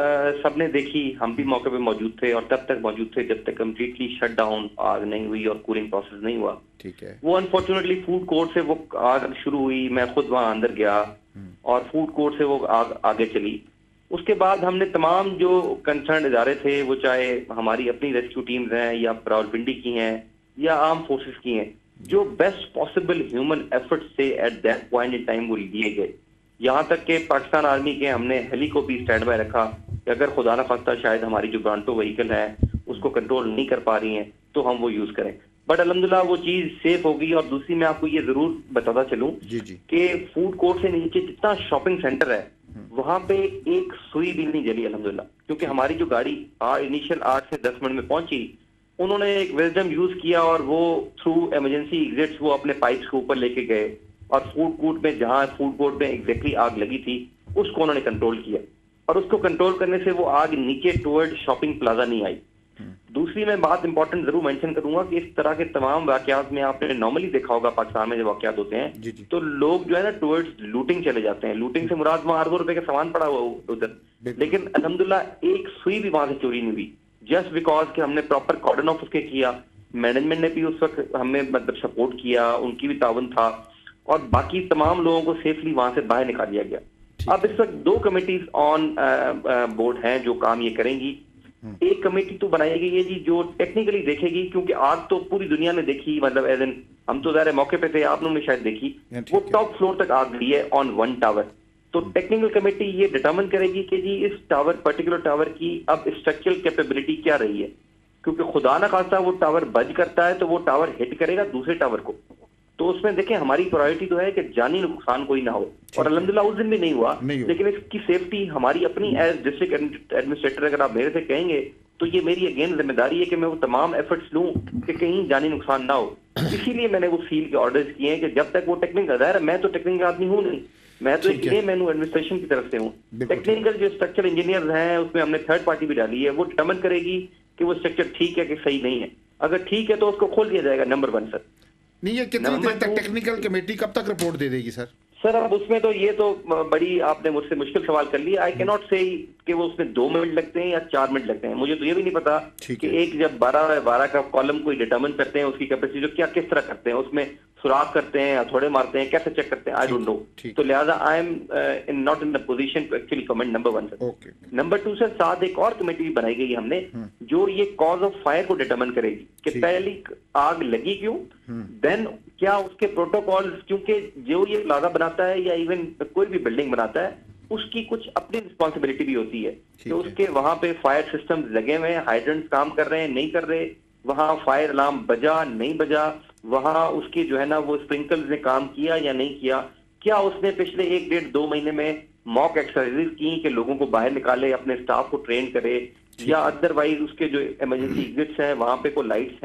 سب نے دیکھی، ہم بھی موقع پہ موجود تھے اور تب تک موجود تھے جب تک کمپلیٹلی شٹ ڈاؤن آگ نہیں ہوئی اور کولنگ پروسیس نہیں ہوا. ٹھیک ہے. وہ انفارچونیٹلی فوڈ کورٹ سے وہ آگ شروع ہوئی. میں خود وہاں اندر گیا اور فوڈ کورٹ سے وہ آگ آگے چلی. اس کے بعد ہم نے تمام جو کنسرن ادارے تھے، وہ چاہے ہماری اپنی ریسکیو ٹیمز ہیں یا راولپنڈی کی ہیں یا آرم فورسز کی ہیں، جو بیسٹ پاسبل ہیومن ایفرٹ سے at that point in time وہ لیے گئے. یہاں تک کہ پاکستان آرمی کے ہم نے ہیلی کو بھی اسٹینڈ بائی رکھا کہ اگر خدا نہ خواستہ شاید ہماری جو برانٹو وہیکل ہے اس کو کنٹرول نہیں کر پا رہی ہیں تو ہم وہ یوز کریں. بٹ الحمدللہ وہ چیز سیف ہو گئی. اور دوسری میں آپ کو یہ ضرور بتاتا چلوں کہ فوڈ کورٹ سے نیچے جتنا شاپنگ سینٹر ہے وہاں پہ ایک سوئی بھی نہیں جلی الحمدللہ، کیونکہ ہماری جو گاڑی انیشیل 8 سے 10 منٹ میں پہنچی، انہوں نے ایک وزڈم یوز کیا اور وہ تھرو ایمرجنسی ایگزٹس وہ اپنے پائپس کے اوپر لے کے گئے اور فوڈ کورٹ میں، جہاں فوڈ کورٹ میں ایگزیکٹلی آگ لگی تھی، اس کو انہوں نے کنٹرول کیا. اور اس کو کنٹرول کرنے سے وہ آگ نیچے ٹورڈ شاپنگ پلازا نہیں آئی. دوسری میں بات امپورٹنٹ ضرور مینشن کروں گا کہ اس طرح کے تمام واقعات میں آپ نے نارملی دیکھا ہوگا پاکستان میں جو واقعات ہوتے ہیں تو لوگ جو ہے نا ٹورڈز لوٹنگ چلے جاتے ہیں. لوٹنگ سے مراد وہاں اربوں روپے کا سامان پڑا ہوا ادھر، لیکن الحمدللہ ایک سوئی بھی وہاں سے چوری نہیں ہوئی، جسٹ بیکاز کہ ہم نے پراپر کارڈن آف اس کے کیا. مینجمنٹ نے بھی اس وقت ہمیں مطلب سپورٹ کیا، ان کی بھی تعاون تھا، اور باقی تمام لوگوں کو سیفلی وہاں سے باہر نکال دیا گیا. اب اس وقت 2 کمیٹیز آن بورڈ ہیں جو کام یہ کریں گی. ایک کمیٹی تو بنائی گئی ہے جی جو ٹیکنیکلی دیکھے گی، کیونکہ آگ تو پوری دنیا نے دیکھی، مطلب ایز ان ہم تو ظاہر موقع پہ تھے، آپ نے شاید دیکھی، وہ ٹاپ فلور تک آگ گئی ہے آن 1 ٹاور. تو ٹیکنیکل کمیٹی یہ ڈٹرمن کرے گی کہ جی اس پرٹیکولر ٹاور کی اب اسٹرکچرل کیپیبلٹی کیا رہی ہے، کیونکہ خدا نہ خواستہ وہ ٹاور بج کرتا ہے تو وہ ٹاور ہٹ کرے گا دوسرے ٹاور کو. تو اس میں دیکھیں ہماری پرائرٹی تو ہے کہ جانی نقصان کوئی نہ ہو، اور الحمدللہ اس دن بھی نہیں ہوا. لیکن اس کی سیفٹی ہماری اپنی ایز ڈسٹرکٹ ایڈمنسٹریٹر اگر آپ میرے سے کہیں گے تو یہ میری اگین ذمہ داری ہے کہ میں وہ تمام ایفرٹس لوں کہ کہیں جانی نقصان نہ ہو. اسی لیے میں نے وہ سیل کے آرڈرز کیے ہیں کہ جب تک وہ ٹیکنیکل، ظاہر ہے میں تو ٹیکنیکل آدمی ہوں نہیں، میں تو ایک مینو ایڈمنسٹریشن کی طرف سے ہوں. ٹیکنیکل جو اسٹرکچر انجینئرز ہیں اس میں ہم نے تھرڈ پارٹی بھی ڈالی ہے، وہ ڈٹرمن کرے گی کہ وہ اسٹرکچر ٹھیک ہے کہ صحیح نہیں ہے. اگر ٹھیک ہے تو اس کو کھول دیا جائے گا. نمبر 1 سر. نہیں، یہ کتنی دیر تک ٹیکنیکل کمیٹی کب تک رپورٹ دے دے گی سر؟ سر اب اس میں تو یہ تو بڑی آپ نے مجھ سے مشکل سوال کر لیا. آئی کی ناٹ سے کہ وہ اس میں 2 منٹ لگتے ہیں یا 4 منٹ لگتے ہیں. مجھے تو یہ بھی نہیں پتا کہ ایک جب 12 کا کالم کوئی ڈٹرمن کرتے ہیں اس کی کیپیسٹی جو کیا کس طرح کرتے ہیں، اس میں سوراخ کرتے ہیں، ہتھوڑے مارتے ہیں، کیسے چیک کرتے ہیں، آئی ڈونٹ نو. تو لہٰذا I am not in position to actually comment. Number 1 sir. Number 2 sir, ساتھ ایک اور کمیٹی بنائی گئی ہم نے جو یہ کاز آف فائر کو ڈٹرمن کرے گی کہ پہلی آگ لگی کیوں، دین کیا اس کے پروٹوکول، کیونکہ جو یہ پلازا بناتا ہے یا ایون کوئی بھی بلڈنگ بناتا ہے اس کی کچھ اپنی رسپانسبلٹی بھی ہوتی ہے کہ اس کے وہاں پہ فائر سسٹم لگے ہوئے ہیں، ہائیڈرنٹس کام کر رہے ہیں نہیں کر رہے، وہاں فائر الارم بجا نہیں بجا، وہاں اس کی جو ہے نا وہ اسپرنکلز نے کام کیا یا نہیں کیا، کیا اس نے پچھلے 1-1.5-2 مہینے میں موک ایکسرسائز کی کہ لوگوں کو باہر نکالے، اپنے اسٹاف کو ٹرین کرے، یا ادروائز اس کے جو ایمرجنسی ایگزٹس ہیں وہاں پہ کوئی لائٹس ہیں،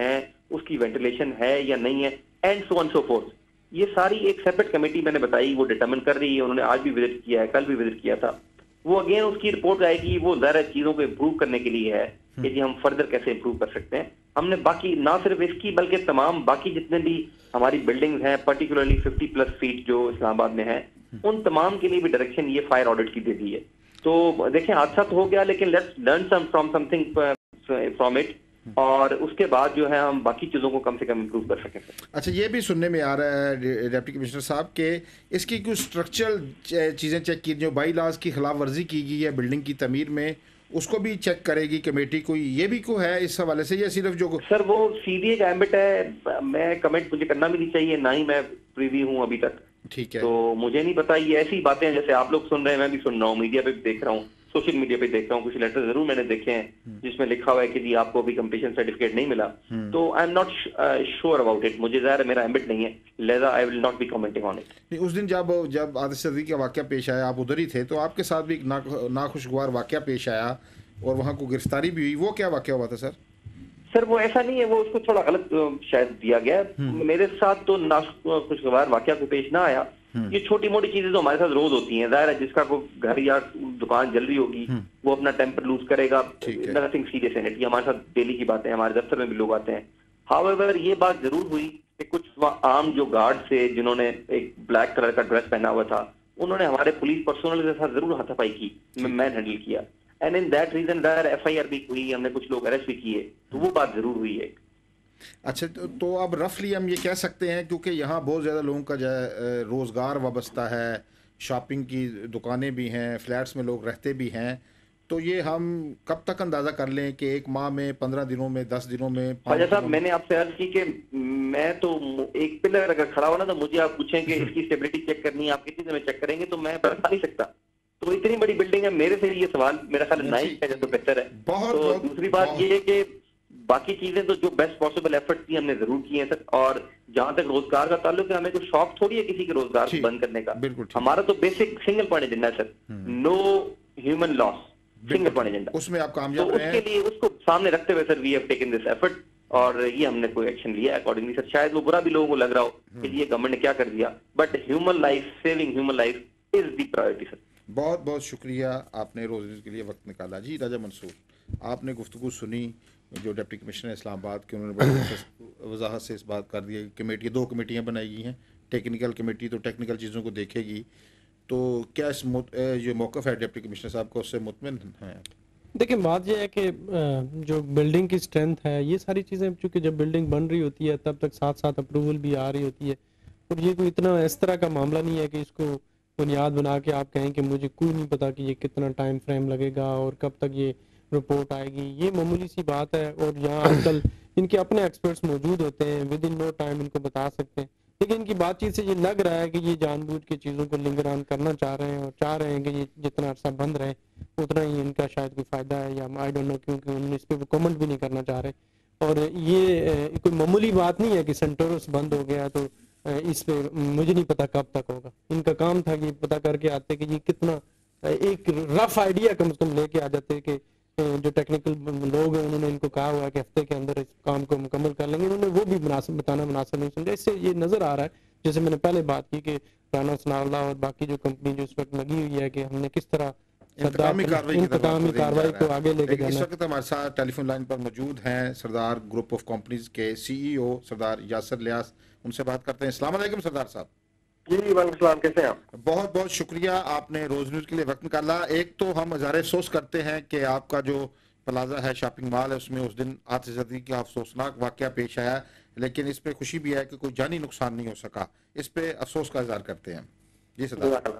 اس کی وینٹیلیشن ہے یا نہیں ہے, and so on so forth. یہ ساری ایک سیپریٹ کمیٹی میں نے بتائی, وہ ڈٹرمن کر رہی ہے. انہوں نے آج بھی وزٹ کیا ہے, کل بھی وزٹ کیا تھا. وہ اگین اس کی رپورٹ آئے گی, وہ ظاہر چیزوں کو امپروو کرنے کے لیے ہے کہ جی ہم فردر کیسے امپروو کر سکتے ہیں. ہم نے باقی نہ صرف اس کی بلکہ تمام باقی جتنے بھی ہماری بلڈنگز ہیں, پرٹیکولرلی 50+ فیٹ جو اسلام آباد میں ہیں, ان تمام کے لیے بھی ڈائریکشن یہ فائر آڈٹ کی دے دی ہے. تو دیکھیں حادثہ تو ہو گیا, لیکن let's learn something from it, اور اس کے بعد جو ہے ہم باقی چیزوں کو کم سے کم امپروو کر سکیں. اچھا, یہ بھی سننے میں آ رہا ہے ڈپٹی کمشنر صاحب کہ اس کی کچھ اسٹرکچرل چیزیں چیک کی, جو بائی لاز کی خلاف ورزی کی گئی ہے بلڈنگ کی تعمیر میں, اس کو بھی چیک کرے گی کمیٹی. کوئی یہ بھی کو ہے اس حوالے سے, یا صرف جو سر وہ سیدھی ایک ایمبٹ ہے, میں کمنٹ مجھے کرنا بھی نہیں چاہیے, نہ ہی میں پریوی ہوں ابھی تک. ٹھیک ہے, تو مجھے نہیں پتا, یہ ایسی باتیں ہیں جیسے آپ لوگ سن رہے ہیں, میں بھی سن رہا ہوں, میڈیا پہ بھی دیکھ رہا ہوں, سوشل میڈیا پہ دیکھ رہا ہوں. کچھ لیٹر ضرور میں نے دیکھے ہیں جس میں لکھا ہوا ہے کہ جی آپ کو ابھی کمپلیشن سرٹیفکیٹ نہیں ملا. تو I am not sure about it, مجھے ظاہر ہے میرا ایمبٹ نہیں ہے, لہذا I will not be commenting on it. اس دن جب عادل صدیقی کا واقعہ پیش آیا, آپ ادھر ہی تھے, تو آپ کے ساتھ بھی ایک ناخوشگوار واقعہ پیش آیا اور وہاں کو گرفتاری بھی ہوئی. وہ کیا واقعہ ہوا تھا سر؟ سر وہ ایسا نہیں ہے, وہ اس کو تھوڑا غلط شاید دیا گیا. میرے ساتھ تو ناخوشگوار واقعہ کو پیش نہ آیا. یہ چھوٹی موٹی چیزیں تو ہمارے ساتھ روز ہوتی ہیں. ظاہر ہے جس کا کوئی گھر یا دکان جل رہی ہوگی وہ اپنا ٹیمپر لوز کرے گا, نتھنگ سیریس ان اٹ. یہ ہمارے ساتھ ڈیلی کی باتیں ہیں, ہمارے دفتر میں بھی لوگ آتے ہیں. ہاؤیور یہ بات ضرور ہوئی کہ کچھ عام جو گارڈ سے جنہوں نے ایک بلیک کلر کا ڈریس پہنا ہوا تھا, انہوں نے ہمارے پولیس پرسنل کے ساتھ ضرور ہاتھ پائی کی, مین ہینڈل کیا. And in that reason F I R بھی ہوئی, ہم نے کچھ لوگ اریسٹ بھی کیے. تو وہ بات ضرور ہوئی ہے. اچھا, تو اب رفلی ہم یہ کہہ سکتے ہیں, کیونکہ یہاں بہت زیادہ لوگوں کا جو ہے روزگار وابستہ ہے, شاپنگ کی دکانیں بھی ہیں, فلیٹس میں لوگ رہتے بھی ہیں, تو یہ ہم کب تک اندازہ کر لیں کہ 1 ماہ میں, 15 دنوں میں, 10 دنوں میں؟ خواجہ صاحب میں نے آپ سے عرض کی کہ میں تو ایک پلر اگر کھڑا ہو نا تو مجھے آپ پوچھیں کہ اس کی اسٹیبلٹی چیک کرنی ہے, آپ کتنی دیر میں چیک کریں گے, تو میں بتا نہیں سکتا. تو اتنی بڑی بلڈنگ ہے, میرے سے یہ سوال میرا خیال نہیں ہے تو بہتر ہے. تو دوسری بات یہ ہے کہ باقی چیزیں تو جو بیسٹ پاسبل ایفرٹ تھی ہم نے ضرور کی ہیں سر. اور جہاں تک روزگار کا تعلق ہے, ہمیں کوئی شوق تھوڑی ہے کسی کے روزگار کو بند کرنے کا. ہمارا تو بیسک سنگل پوائنٹ ایجنڈا ہے sir, no human loss, single point agenda. اس میں آپ کامیاب رہے ہیں. اس کے لیے اس کو سامنے رکھتے ہوئے sir we have taken this effort, اور یہ ہم نے کوئی ایکشن لیا اکارڈنگلی. سر شاید وہ برا بھی لوگوں کو لگ رہا ہو کہ یہ گورنمنٹ نے کیا کر دیا, but human life, saving human life is the priority sir. بہت بہت شکریہ, آپ نے روز نیوز کے لیے وقت نکالا. جی راجہ منصور, آپ نے گفتگو سنی جو ڈپٹی کمشنر اسلام آباد کے, انہوں نے بڑی وضاحت سے اس بات کر دی. کمیٹی 2 کمیٹیاں بنائی گئی ہیں, ٹیکنیکل کمیٹی تو ٹیکنیکل چیزوں کو دیکھے گی. تو کیا اس جو موقف ہے ڈپٹی کمشنر صاحب کو, اس سے مطمئن ہیں؟ دیکھیں بات یہ ہے کہ جو بلڈنگ کی اسٹرینتھ ہے, یہ ساری چیزیں چونکہ جب بلڈنگ بن رہی ہوتی ہے تب تک ساتھ ساتھ اپروول بھی آ رہی ہوتی ہے, اور یہ کوئی اتنا اس طرح کا معاملہ نہیں ہے کہ اس کو بنیاد بنا کے آپ کہیں کہ مجھے کوئی نہیں پتا کہ یہ کتنا ٹائم فریم لگے گا اور کب تک یہ رپورٹ آئے گی. یہ معمولی سی بات ہے, اور یہاں آج کل ان کے اپنے ایکسپرٹس موجود ہوتے ہیں, ود ان نو ٹائم ان کو بتا سکتے ہیں. لیکن ان کی بات چیت سے یہ لگ رہا ہے کہ یہ جان بوجھ کے چیزوں کو لنگر آن کرنا چاہ رہے ہیں, اور چاہ رہے ہیں کہ یہ جتنا عرصہ بند رہے اتنا ہی ان کا شاید کوئی فائدہ ہے, یا آئی ڈونٹ نو, کیونکہ انہوں نے اس پہ وہ کمنٹ بھی نہیں کرنا چاہ رہے. اور یہ کوئی معمولی بات نہیں ہے کہ سینٹورس بند ہو گیا تو اس پہ مجھے نہیں پتا کب تک ہوگا. ان کا کام تھا کہ پتا کر کے آتے کہ یہ کتنا, ایک رف آئیڈیا کم از کم لے کے آ جاتے کہ جو ٹیکنیکل لوگ ہیں انہوں نے ان کو کہا ہوا ہے کہ ہفتے کے اندر اس کام کو مکمل کر لیں گے, انہوں نے وہ بھی بتانا مناسب نہیں سمجھا. اس سے یہ نظر آ رہا ہے, جیسے میں نے پہلے بات کی, کہ رانا ثناء اللہ اور باقی جو کمپنی جو اس وقت لگی ہوئی ہے کہ ہم نے کس طرح انتقامی کارروائی کو آگے لے کے جانا. اس وقت ہمارے ساتھ ٹیلی فون لائن پر موجود ہیں سردار گروپ آف کمپنیز کے CEO سردار یاسر لیاس, ان سے بات کرتے ہیں. السلام علیکم سردار صاحب. جی وعلیکم السلام, کیسے ہیں آپ؟ بہت بہت شکریہ, آپ نے روز نیوز کے لیے وقت نکالا. ایک تو ہم اظہار افسوس کرتے ہیں کہ آپ کا جو پلازا ہے, شاپنگ مال ہے, اس میں اس دن عادل صدیقی کا افسوسناک واقعہ پیش آیا, لیکن اس پہ خوشی بھی ہے کہ کوئی جانی نقصان نہیں ہو سکا. اس پہ افسوس کا اظہار کرتے ہیں. جی سردار.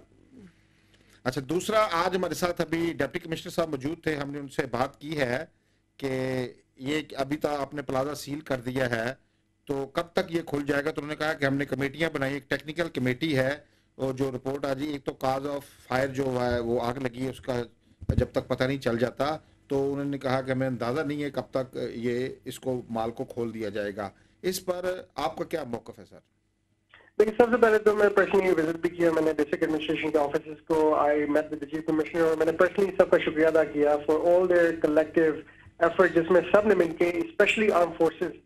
اچھا, دوسرا, آج ہمارے ساتھ ابھی ڈپٹی کمشنر صاحب موجود تھے, ہم نے ان سے بات کی ہے کہ یہ ابھی تک آپ نے پلازا سیل کر دیا ہے, تو کب تک یہ کھل جائے گا؟ تو انہوں نے کہا کہ ہم نے کمیٹیاں بنائی, ایک ٹیکنیکل کمیٹی ہے, اور جو رپورٹ آ جی, ایک تو کاز آف فائر جو ہے وہ آگ لگی ہے, اس کا جب تک پتہ نہیں چل جاتا, تو انہوں نے کہا کہ ہمیں اندازہ نہیں ہے کب تک یہ اس کو مال کو کھول دیا جائے گا. اس پر آپ کا کیا موقف ہے سر؟ دیکھیے, سب سے پہلے تو میں پرسنلی وزٹ بھی کیا, میں نے ڈسٹرکٹ ایڈمنسٹریشن کے آفیسز کو, I met with the chief commissioner, اور میں نے پرسنلی سب کا شکریہ ادا کیا for all their collective effort, جس میں سب نے مل کے, اسپیشلی آرم فورسز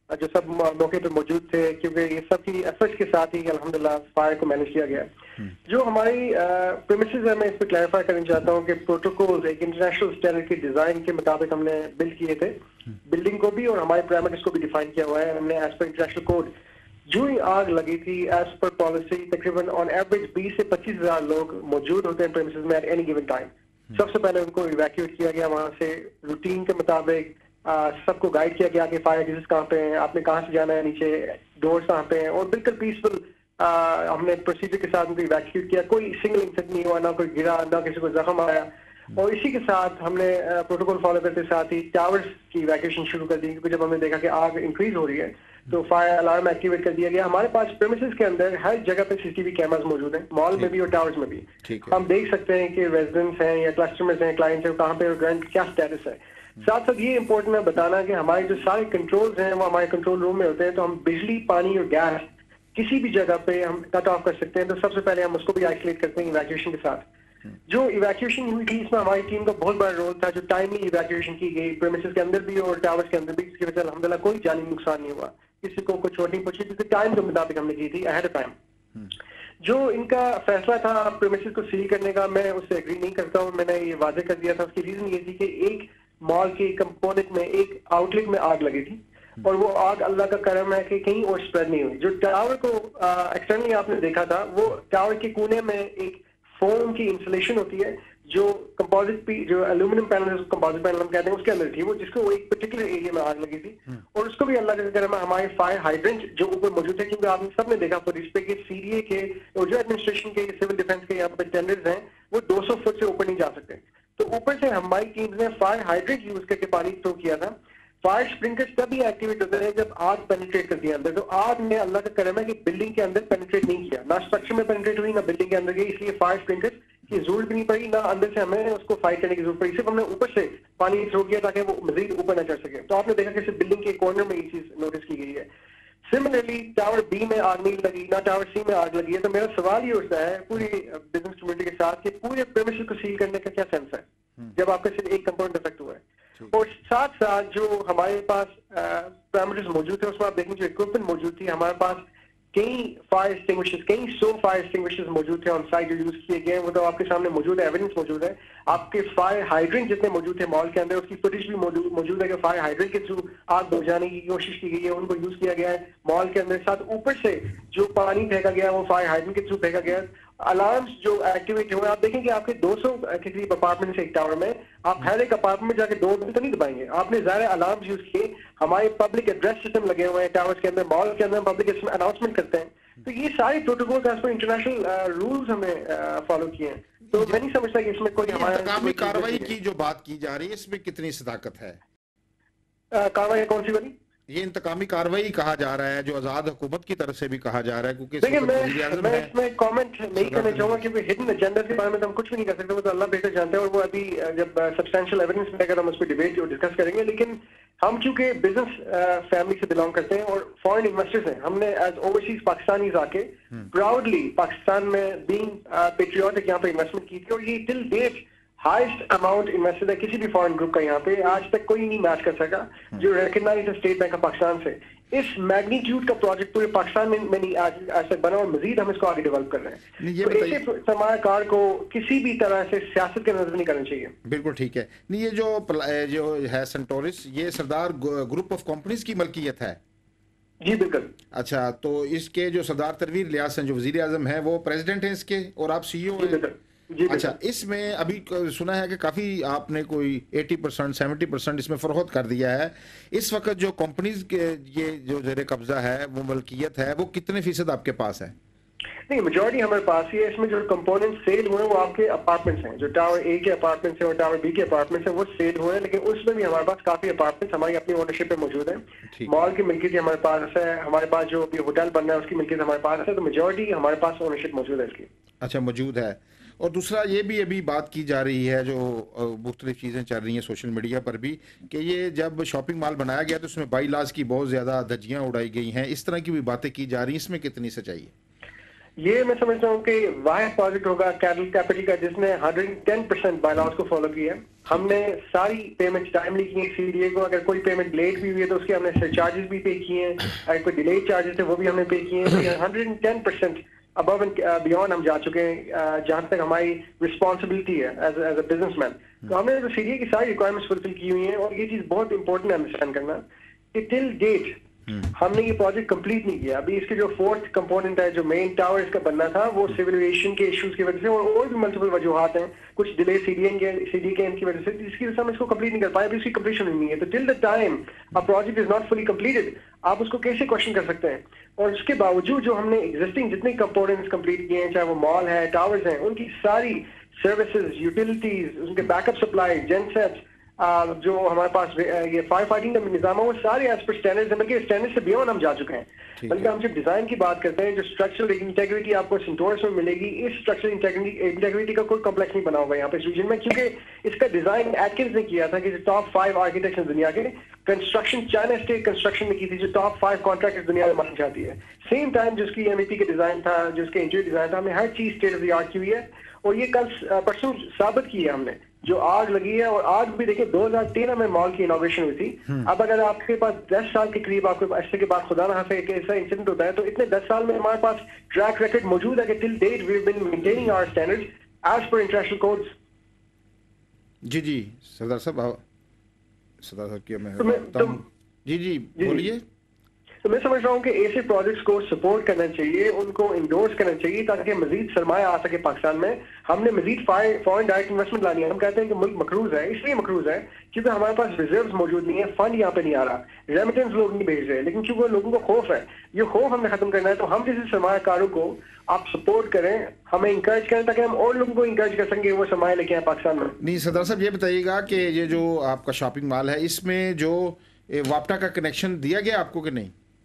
जो सब मौके पे मौजूद थे, क्योंकि ये सब की एफर्ट्स के साथ ही अल्हम्दुलिल्लाह फायर को मैनेज किया गया। जो हमारी प्रीमिसेस है, मैं इस पर क्लैरिफाई करना चाहता हूँ कि प्रोटोकॉल एक इंटरनेशनल स्टैंडर्ड की डिजाइन के मुताबिक हमने बिल्ड किए थे, बिल्डिंग को भी और हमारे पैरामीटर्स को भी डिफाइन किया हुआ है हमने एज पर इंटरनेशनल कोड। जो ही आग लगी थी एज पर पॉलिसी तकरीबन ऑन एवरेज 20 से 25,000 लोग मौजूद होते हैं प्रीमिसेस में एट एनी गिवन टाइम। सबसे पहले उनको इवैक्यूएट किया गया वहां से, रूटीन के मुताबिक सबको गाइड किया गया कि फायर एक्सिट्स कहाँ पे हैं, आपने कहाँ से जाना है, नीचे डोर्स कहाँ पे हैं, और बिल्कुल पीसफुल हमने प्रोसीजर के साथ उनको इवैक्यूएट किया। कोई सिंगल इंसिडेंट नहीं हुआ, ना कोई गिरा, ना किसी को जख्म आया। और इसी के साथ हमने प्रोटोकॉल फॉलो करते साथ ही टावर्स की इवैक्यूएशन शुरू कर दी, क्योंकि जब हमने देखा कि आग इंक्रीज हो रही है तो फायर अलार्म एक्टिवेट कर दिया गया। हमारे पास प्रीमिसेस के अंदर हर जगह पे सीसीटीवी कैमरास मौजूद हैं, मॉल में भी और टावर्स में भी। हम देख सकते हैं कि रेजिडेंट्स हैं या कस्टमर्स हैं, क्लाइंट्स हैं, कहाँ पे ग्रांट क्या स्टेटस है। साथ साथ ये इंपॉर्टेंट है बताना कि हमारे जो सारे कंट्रोल्स हैं वो हमारे कंट्रोल रूम में होते हैं, तो हम बिजली, पानी और गैस किसी भी जगह पे हम कट ऑफ कर सकते हैं। तो सबसे पहले हम उसको भी आइसोलेट करते हैं इवैक्यूएशन के साथ। जो इवैक्यूएशन हुई थी इसमें हमारी टीम का बहुत बड़ा रोल था, जो टाइमली इवैक्यूएशन की गई प्रीमिसेस के अंदर भी और टावर्स के अंदर भी, जिसकी वजह से अल्हम्दुलिल्लाह कोई जानी नुकसान नहीं हुआ, किसी को कुछ चोट नहीं पहुंची, क्योंकि टाइम के मुताबिक हमने की थी अहेड ऑफ टाइम। जो इनका फैसला था प्रीमिसेस को सील करने का, मैं उससे एग्री नहीं करता हूँ। मैंने ये वाजे कर दिया था, उसकी रीजन ये थी कि एक मॉल के कंपोनेंट में, एक आउटलेट में आग लगी थी और वो आग अल्लाह का करम है कि कहीं और स्प्रेड नहीं हुई। जो टावर को एक्सटर्नली आपने देखा था, वो टावर के कोने में एक फोम की इंसुलेशन होती है जो कंपोजिट, जो एल्यूमिनियम पैनल है, कंपोजिट पैनल हम कहते हैं, उसके अंदर थी वो, जिसको वो एक पर्टिकुलर एरिया में आग लगी थी। और उसको भी अल्लाह का करम है हमारे फायर हाइड्रेंट जो ऊपर मौजूद है, क्योंकि आपने सबने देखा पुलिस पे कि सीडीए के और जो एडमिनिस्ट्रेशन के, सिविल डिफेंस के यहाँ पे टेंडर्स हैं वो 200 फुट से ऊपर नहीं जा सकते। तो ऊपर से हमारी टीम ने फायर हाइड्रेंट यूज करके पानी थ्रो किया था। फायर स्प्रिंकलर्स तभी एक्टिवेट होते हैं जब आग पेनिट्रेट करती है अंदर। तो आग ने अल्लाह का करम है कि बिल्डिंग के अंदर पेनिट्रेट नहीं किया, ना स्ट्रक्चर में पेनिट्रेट हुई, ना बिल्डिंग के अंदर गई, इसलिए फायर स्प्रिंकलर्स की जरूरत भी नहीं पड़ी, ना अंदर से हमें उसको फाइट करने की जरूरत पड़ी। सिर्फ हमने ऊपर से पानी थ्रो किया ताकि वो मजीद ऊपर ना चढ़ सके। तो आपने देखा कि सिर्फ बिल्डिंग के कॉर्नर में ये चीज नोटिस की गई है। सिमिलरली टावर बी में आग नहीं लगी, ना टावर सी में आग लगी है। तो मेरा सवाल ये उठता है पूरी बिजनेस कम्युनिटी के साथ कि पूरे प्रीमिसेस को सील करने का क्या सेंस है जब आपका सिर्फ एक कंपोनेंट इफेक्ट हुआ है। और साथ साथ जो हमारे पास पैरामीटर्स मौजूद थे उसमें आप देखें जो इक्विपमेंट मौजूद थी, हमारे पास कई फायर एक्सटिंग्विशर्स, कई 100 फायर एक्सटिंग्विशर्स मौजूद थे ऑन साइट जो यूज किए गए, वो तो आपके सामने मौजूद है, एविडेंस मौजूद है। आपके फायर हाइड्रेंट जितने मौजूद थे मॉल के अंदर, उसकी फुटेज भी मौजूद है कि फायर हाइड्रेंट के थ्रू आग बुझाने की कोशिश की गई है, उनको यूज किया गया है मॉल के अंदर। साथ ऊपर से जो पानी फेंका गया वो फायर हाइड्रेंट के थ्रू फेंका गया। अलार्म्स जो एक्टिवेट हुए, आप देखें कि आपके 200 के करीब अपार्टमेंट से एक टावर में, आप हर एक अपार्टमेंट में जाके डोर तो नहीं दबाएंगे, आपने ज़्यादा अलार्म्स यूज किए। हमारे पब्लिक एड्रेस सिस्टम लगे हुए हैं टावर्स के अंदर, मॉल के अंदर पब्लिक अनाउंसमेंट करते हैं। तो ये सारे protocol as per international rules हमें फॉलो किए हैं। तो मैं नहीं समझता कि इसमें कोई हमारा इंतकामी कार्रवाई की जो बात की जा रही है इसमें कितनी सदाकत है? कार्रवाई कौन सी वाली? ये इंतकामी कार्रवाई कहा जा रहा है जो आजाद हुकूमत की तरफ से भी कहा जा रहा है, क्योंकि देखिए मैं इसमें कमेंट नहीं करना चाहूंगा क्योंकि हिडन एजेंडा के बारे में तो हम कुछ भी नहीं कर सकते, वो तो अल्लाह बेहतर जानते हैं। और वो अभी जब सब्सटेंशियल एविडेंस मिलेगा हम उस पर डिबेट और डिस्कस करेंगे। लेकिन हम चूंकि बिजनेस फैमिली से बिलोंग करते हैं और फॉरेन इन्वेस्टर्स हैं, हमने एज ओवरसीज पाकिस्तानीज आके प्राउडली पाकिस्तान में बीइंग पेट्रियोटिक यहाँ पे इन्वेस्टमेंट की थी। और ये till date highest amount invested है किसी भी फॉरेन ग्रुप का यहाँ पे, आज तक कोई नहीं मैच कर सका जो recognised State Bank of Pakistan से। इस मैग्नीट्यूड का प्रोजेक्ट पूरे पाकिस्तान में नहीं आज तक बना और मजीद हम इसको आगे डेवलप कर रहे हैं। तो ऐसे सरमायाकार को किसी भी तरह से सियासत के नजर नहीं करना चाहिए। बिल्कुल ठीक है। नहीं, ये जो है सेंटोरिस, ये सरदार ग्रुप ऑफ कंपनीज की मलकियत है? जी बिल्कुल। अच्छा, तो इसके जो सरदार तनवीर इलियास हैं जो वजीर आजम है वो प्रेसिडेंट हैं इसके और आप CEO हैं? अच्छा, इसमें अभी सुना है कि काफ़ी आपने कोई 80% 70% इसमें फरोख्त कर दिया है। इस वक्त जो कंपनीज के ये जो ज़ेरे कब्जा है वो मलकियत है, वो कितने फीसद आपके पास है? नहीं, मेजॉरिटी हमारे पास ही है। इसमें जो कंपोनेंट सेल हुए वो आपके अपार्टमेंट्स हैं, जो टावर ए के अपार्टमेंट्स हैं और टावर बी के अपार्टमेंट्स हैं वो सेल हुए हैं। लेकिन उसमें भी हमारे पास काफी अपार्टमेंट्स हमारी अपनी ओनरशिप पे मौजूद है। मॉल की मिल्कियत हमारे पास है, हमारे पास जो अभी होटल बन रहा है उसकी मिल्कियत हमारे पास है। तो मेजॉरिटी हमारे पास ओनरशिप मौजूद है इसकी। अच्छा, मौजूद है। और दूसरा ये भी अभी बात की जा रही है जो मुख्तलिफ चीज़ें चल रही हैं सोशल मीडिया पर भी कि ये जब शॉपिंग मॉल बनाया गया तो उसमें बाई लाज की बहुत ज़्यादा धज्जियाँ उड़ाई गई हैं, इस तरह की भी बातें की जा रही हैं, इसमें कितनी सच्चाई है? یہ میں سمجھتا ہوں کہ واحد پروجیکٹ ہوگا کیپٹل کا جس نے 110% بائی لاز کو فالو کیا ہے. ہم نے ساری پیمنٹ ٹائملی کی ہیں سی ڈی اے کو. اگر کوئی پیمنٹ لیٹ بھی ہوئی ہے تو اس کے ہم نے سر چارجز بھی پے کیے ہیں. اگر کوئی ڈیلے چارجز تھے وہ بھی ہم نے پے کیے ہیں. 110% ابو اینڈ بیونڈ ہم جا چکے ہیں جہاں تک ہماری رسپانسبلٹی ہے ایز اے بزنس مین. تو ہم نے سی ڈی اے کی ساری ریکوائرمنٹس فلفل کی ہوئی ہیں. اور یہ چیز بہت امپورٹنٹ ہے انڈرسٹینڈ کرنا کہ ٹل ڈیٹ ہم نے یہ پروجیکٹ کمپلیٹ نہیں کیا. ابھی اس کے جو فورتھ کمپوننٹ ہے جو مین ٹاور اس کا بننا تھا وہ سول ایویشن کے ایشوز کی وجہ سے اور بھی ملٹیپل وجوہات ہیں, کچھ ڈیلے سی ڈی کے کی وجہ سے, جس کی وجہ سے ہم اس کو کمپلیٹ نہیں کر پائے. ابھی اس کی کمپلیشن نہیں ہے. تو till the time a project is not fully completed آپ اس کو کیسے کوشچن کر سکتے ہیں. اور اس کے باوجود جو ہم نے ایگزسٹنگ جتنے کمپوننٹس کمپلیٹ کیے ہیں, چاہے وہ مال ہے, ٹاورز ہیں, ان کی ساری سروسز, یوٹیلیٹیز, ان کے backup supply, gensets, جو ہمارے پاس یہ فائر فائٹنگ کا نظام ہے وہ سارے ایز پر اسٹینڈرڈ ہیں, بلکہ اسٹینڈرڈ سے بیون ہم جا چکے ہیں. بلکہ ہم جب ڈیزائن کی بات کرتے ہیں جو اسٹرکچرل انٹیگریٹی آپ کو سینٹورس میں ملے گی, اس اسٹرکچرل انٹیگریٹی کا کوئی کمپلیکس نہیں بنا ہوگا یہاں پہ اس ریجن میں, کیونکہ اس کا ڈیزائن ایٹکنز نے کیا تھا کہ جو ٹاپ 5 آرکیٹیکٹس دنیا کے کنسٹرکشن, چائنا اسٹیٹ کنسٹرکشن میں کی تھی, جو ٹاپ 5 کانٹریکٹر دنیا میں ماننی چاہتی ہے. سیم ٹائم جو اس کی ایم ای پی کا ڈیزائن تھا, جو اس کے انٹیریئر ڈیزائن تھا, ہم نے ہر چیز اسٹیٹ آف دی آرٹ کی ہوئی ہے. اور یہ کل پرسوں ثابت کی ہے ہم نے جو آگ لگی ہے. اور آگ بھی دیکھیں 2013 میں مال کی انوگریشن ہوئی تھی. اب اگر آپ کے پاس 10 سال کے قریب آپ کے عرصے کے بعد خدا نہ خواستہ ایک ایسا انسیڈنٹ ہوتا ہے تو اتنے 10 سال میں ہمارے پاس ٹریک ریکارڈ موجود ہے کہ till date we have been maintaining our standards as per international codes. جی سردار صاحب کیا میں جی بولیے. تو میں سمجھ رہا ہوں کہ ایسے پروجیکٹس کو سپورٹ کرنا چاہیے, ان کو انڈورس کرنا چاہیے تاکہ مزید سرمایہ آ سکے پاکستان میں. ہم نے مزید فارن ڈائریکٹ انویسٹمنٹ لانی ہے. ہم کہتے ہیں کہ ملک مقروض ہے, اس لیے مقروض ہے کیونکہ ہمارے پاس ریزروز موجود نہیں ہے, فنڈ یہاں پہ نہیں آ رہا, ریمیٹنس لوگ نہیں بھیج رہے. لیکن چونکہ لوگوں کو خوف ہے, یہ خوف ہم نے ختم کرنا ہے. تو ہم جیسے سرمایہ کاروں کو آپ سپورٹ کریں, ہمیں انکریج کریں تاکہ ہم اور لوگوں کو انکریج کر سکیں وہ سرمایہ لے کے آئیں پاکستان میں. نہیں سردار صاحب یہ بتائیے گا کہ یہ جو آپ کا شاپنگ مال ہے اس میں جو واپٹا کا کنیکشن دیا گیا آپ کو کہ نہیں؟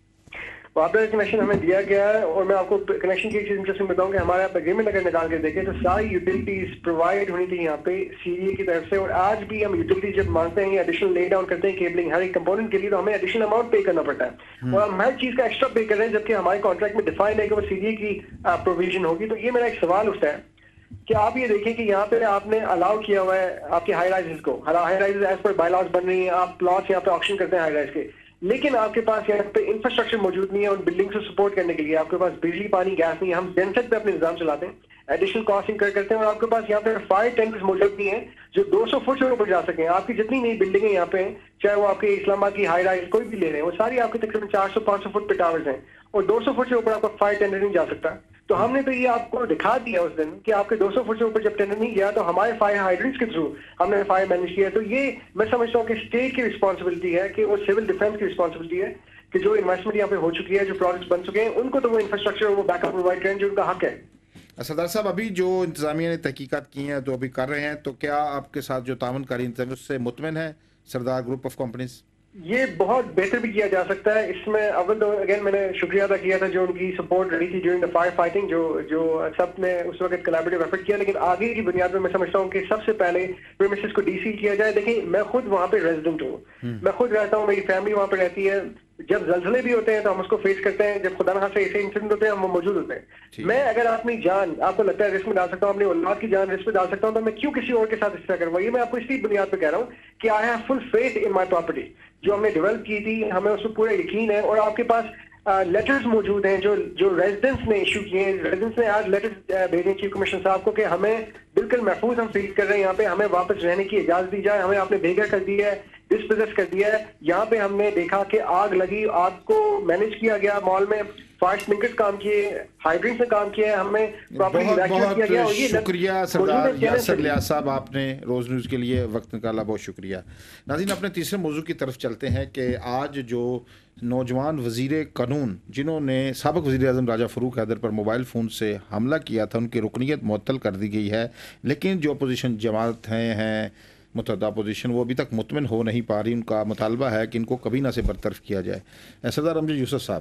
واپٹا کا کنیکشن ہمیں دیا گیا ہے. اور میں آپ کو کنیکشن کی چیز انٹرسٹنگ بتاؤں کہ ہمارے آپ اگریمنٹ اگر نکال کے دیکھیں تو ساری یوٹیلیٹیز پرووائڈ ہونی تھی یہاں پہ سی ڈی اے کی طرف سے. اور آج بھی ہم یوٹیلیٹیز جب مانگتے ہیں ایڈیشنل لے ڈاؤن کرتے ہیں کیبلنگ ہر ایک کمپوننٹ کے لیے تو ہمیں ایڈیشنل اماؤنٹ پے کرنا پڑتا ہے, اور ہم ہر چیز کا ایکسٹرا پے کر رہے ہیں جبکہ ہمارے کانٹریکٹ میں ڈیفائن ہے کہ وہ سی ڈی اے کی پروویژن ہوگی. تو یہ میرا ایک سوال اٹھتا ہے کہ آپ یہ دیکھیں کہ یہاں پہ آپ نے الاؤ کیا ہوا ہے آپ کے ہائی رائزز کو, high rises as per bylaws بن رہی ہیں, آپ پلاٹس یہاں پہ آکشن کرتے ہیں ہائی رائز کے, لیکن آپ کے پاس یہاں پہ انفراسٹرکچر موجود نہیں ہے ان بلڈنگ سے سپورٹ کرنے کے لیے. آپ کے پاس بجلی, پانی, گیس نہیں ہے. ہم جنسٹ پہ اپنے نظام چلاتے ہیں, ایڈیشنل کاسٹ انکر کرتے ہیں, اور آپ کے پاس یہاں پہ فائر ٹینکرز موجود نہیں ہیں جو 200 فٹ سے اوپر جا سکیں. آپ کی جتنی نئی بلڈنگیں یہاں پہ ہیں, چاہے وہ آپ کے اسلام آباد کی ہائی رائز کوئی بھی لے رہے ہیں, وہ ساری آپ کے تقریباً 400-500 فٹ پہ ٹاورز ہیں, اور 200 فٹ سے اوپر آپ کا فائر ٹینڈر نہیں جا سکتا. تو ہم نے تو یہ آپ کو دکھا دیا اس دن کہ آپ کے 200 فٹ سے اوپر جب ٹینڈر نہیں گیا تو ہمارے فائر ہائیڈرنٹس کے تھرو ہم نے فائر مینیج کیا. تو یہ میں سمجھتا ہوں کہ اسٹیٹ کی رسپانسبلٹی ہے, کہ وہ سول ڈیفینس کی رسپانسبلٹی ہے کہ جو انویسٹمنٹ یہاں پہ ہو چکی ہے, جو پروجیکٹس بن چکے ہیں, ان کو تو وہ انفراسٹرکچر وہ بیک اپ پرووائڈ کریں جو ان کا حق ہے. سردار صاحب ابھی جو انتظامیہ نے تحقیقات کی ہیں تو ابھی کر رہے ہیں, تو کیا آپ کے ساتھ جو تعاون کاری انتظامیہ اس سے مطمئن ہے سردار گروپ آف کمپنیز؟ یہ بہت بہتر بھی کیا جا سکتا ہے. اس میں اول تو اگین میں نے شکریہ ادا کیا تھا جو ان کی سپورٹ رہی تھی ڈیورنگ دا فائر فائٹنگ, جو سب نے اس وقت کولیبریٹو ایفرٹ کیا. لیکن آگے کی بنیاد پہ میں سمجھتا ہوں کہ سب سے پہلے پریمیسز کو ڈی سیل کیا جائے. دیکھیں میں خود وہاں پہ ریزیڈنٹ ہوں, میں خود رہتا ہوں, میری فیملی وہاں پہ رہتی ہے. جب زلزلے بھی ہوتے ہیں تو ہم اس کو فیس کرتے ہیں, جب خدا نخواستہ ایسے انسیڈنٹ ہوتے ہیں ہم وہ موجود ہوتے ہیں. میں اگر اپنی جان آپ کو لگتا ہے رسک میں ڈال سکتا ہوں, اپنی اولاد کی جان رسک میں ڈال سکتا ہوں, تو میں کیوں کسی اور کے ساتھ اس طرح کروں. یہ میں آپ کو اس بنیاد پہ کہہ رہا ہوں کہ I have full faith in my property جو ہم نے ڈیولپ کی تھی, ہمیں اس پہ پورا یقین ہے. اور آپ کے پاس لیٹرز موجود ہیں جو ریزیڈنٹس نے ایشو کیے ہیں. ریزیڈنٹس نے آج لیٹر بھیجے چیف کمشنر صاحب کو کہ ہمیں بالکل محفوظ ہم فیل کر رہے ہیں یہاں پہ, ہمیں واپس رہنے کی اجازت دی جائے. ہمیں آپ نے بھیگا کر دی ہے, ڈسپوزس کر دیا ہے. یہاں پہ ہم نے دیکھا کہ آگ لگی, آگ کو مینج کیا گیا, مال میں فائر اسپرنکلر کام کیے, ہائیڈرنٹ سے کام کیا ہے, ہمیں پراپرلی ایویکویٹ کیا گیا. بہت شکریہ سردار یاسر لیاس صاحب, آپ نے روز نیوز کے لیے وقت نکالا, بہت شکریہ. ناظرین اپنے تیسرے موضوع کی طرف چلتے ہیں کہ آج جو نوجوان وزیر قانون جنہوں نے سابق وزیر اعظم راجہ فاروق حیدر پر موبائل فون سے حملہ کیا تھا, ان کی رکنیت معطل کر دی گئی ہے. لیکن جو اپوزیشن جماعت ہیں متحدہ اپوزیشن, وہ ابھی تک مطمئن ہو نہیں پا رہی. ان کا مطالبہ ہے کہ ان کو کبینہ سے برطرف کیا جائے. سردار امجد یوسف صاحب,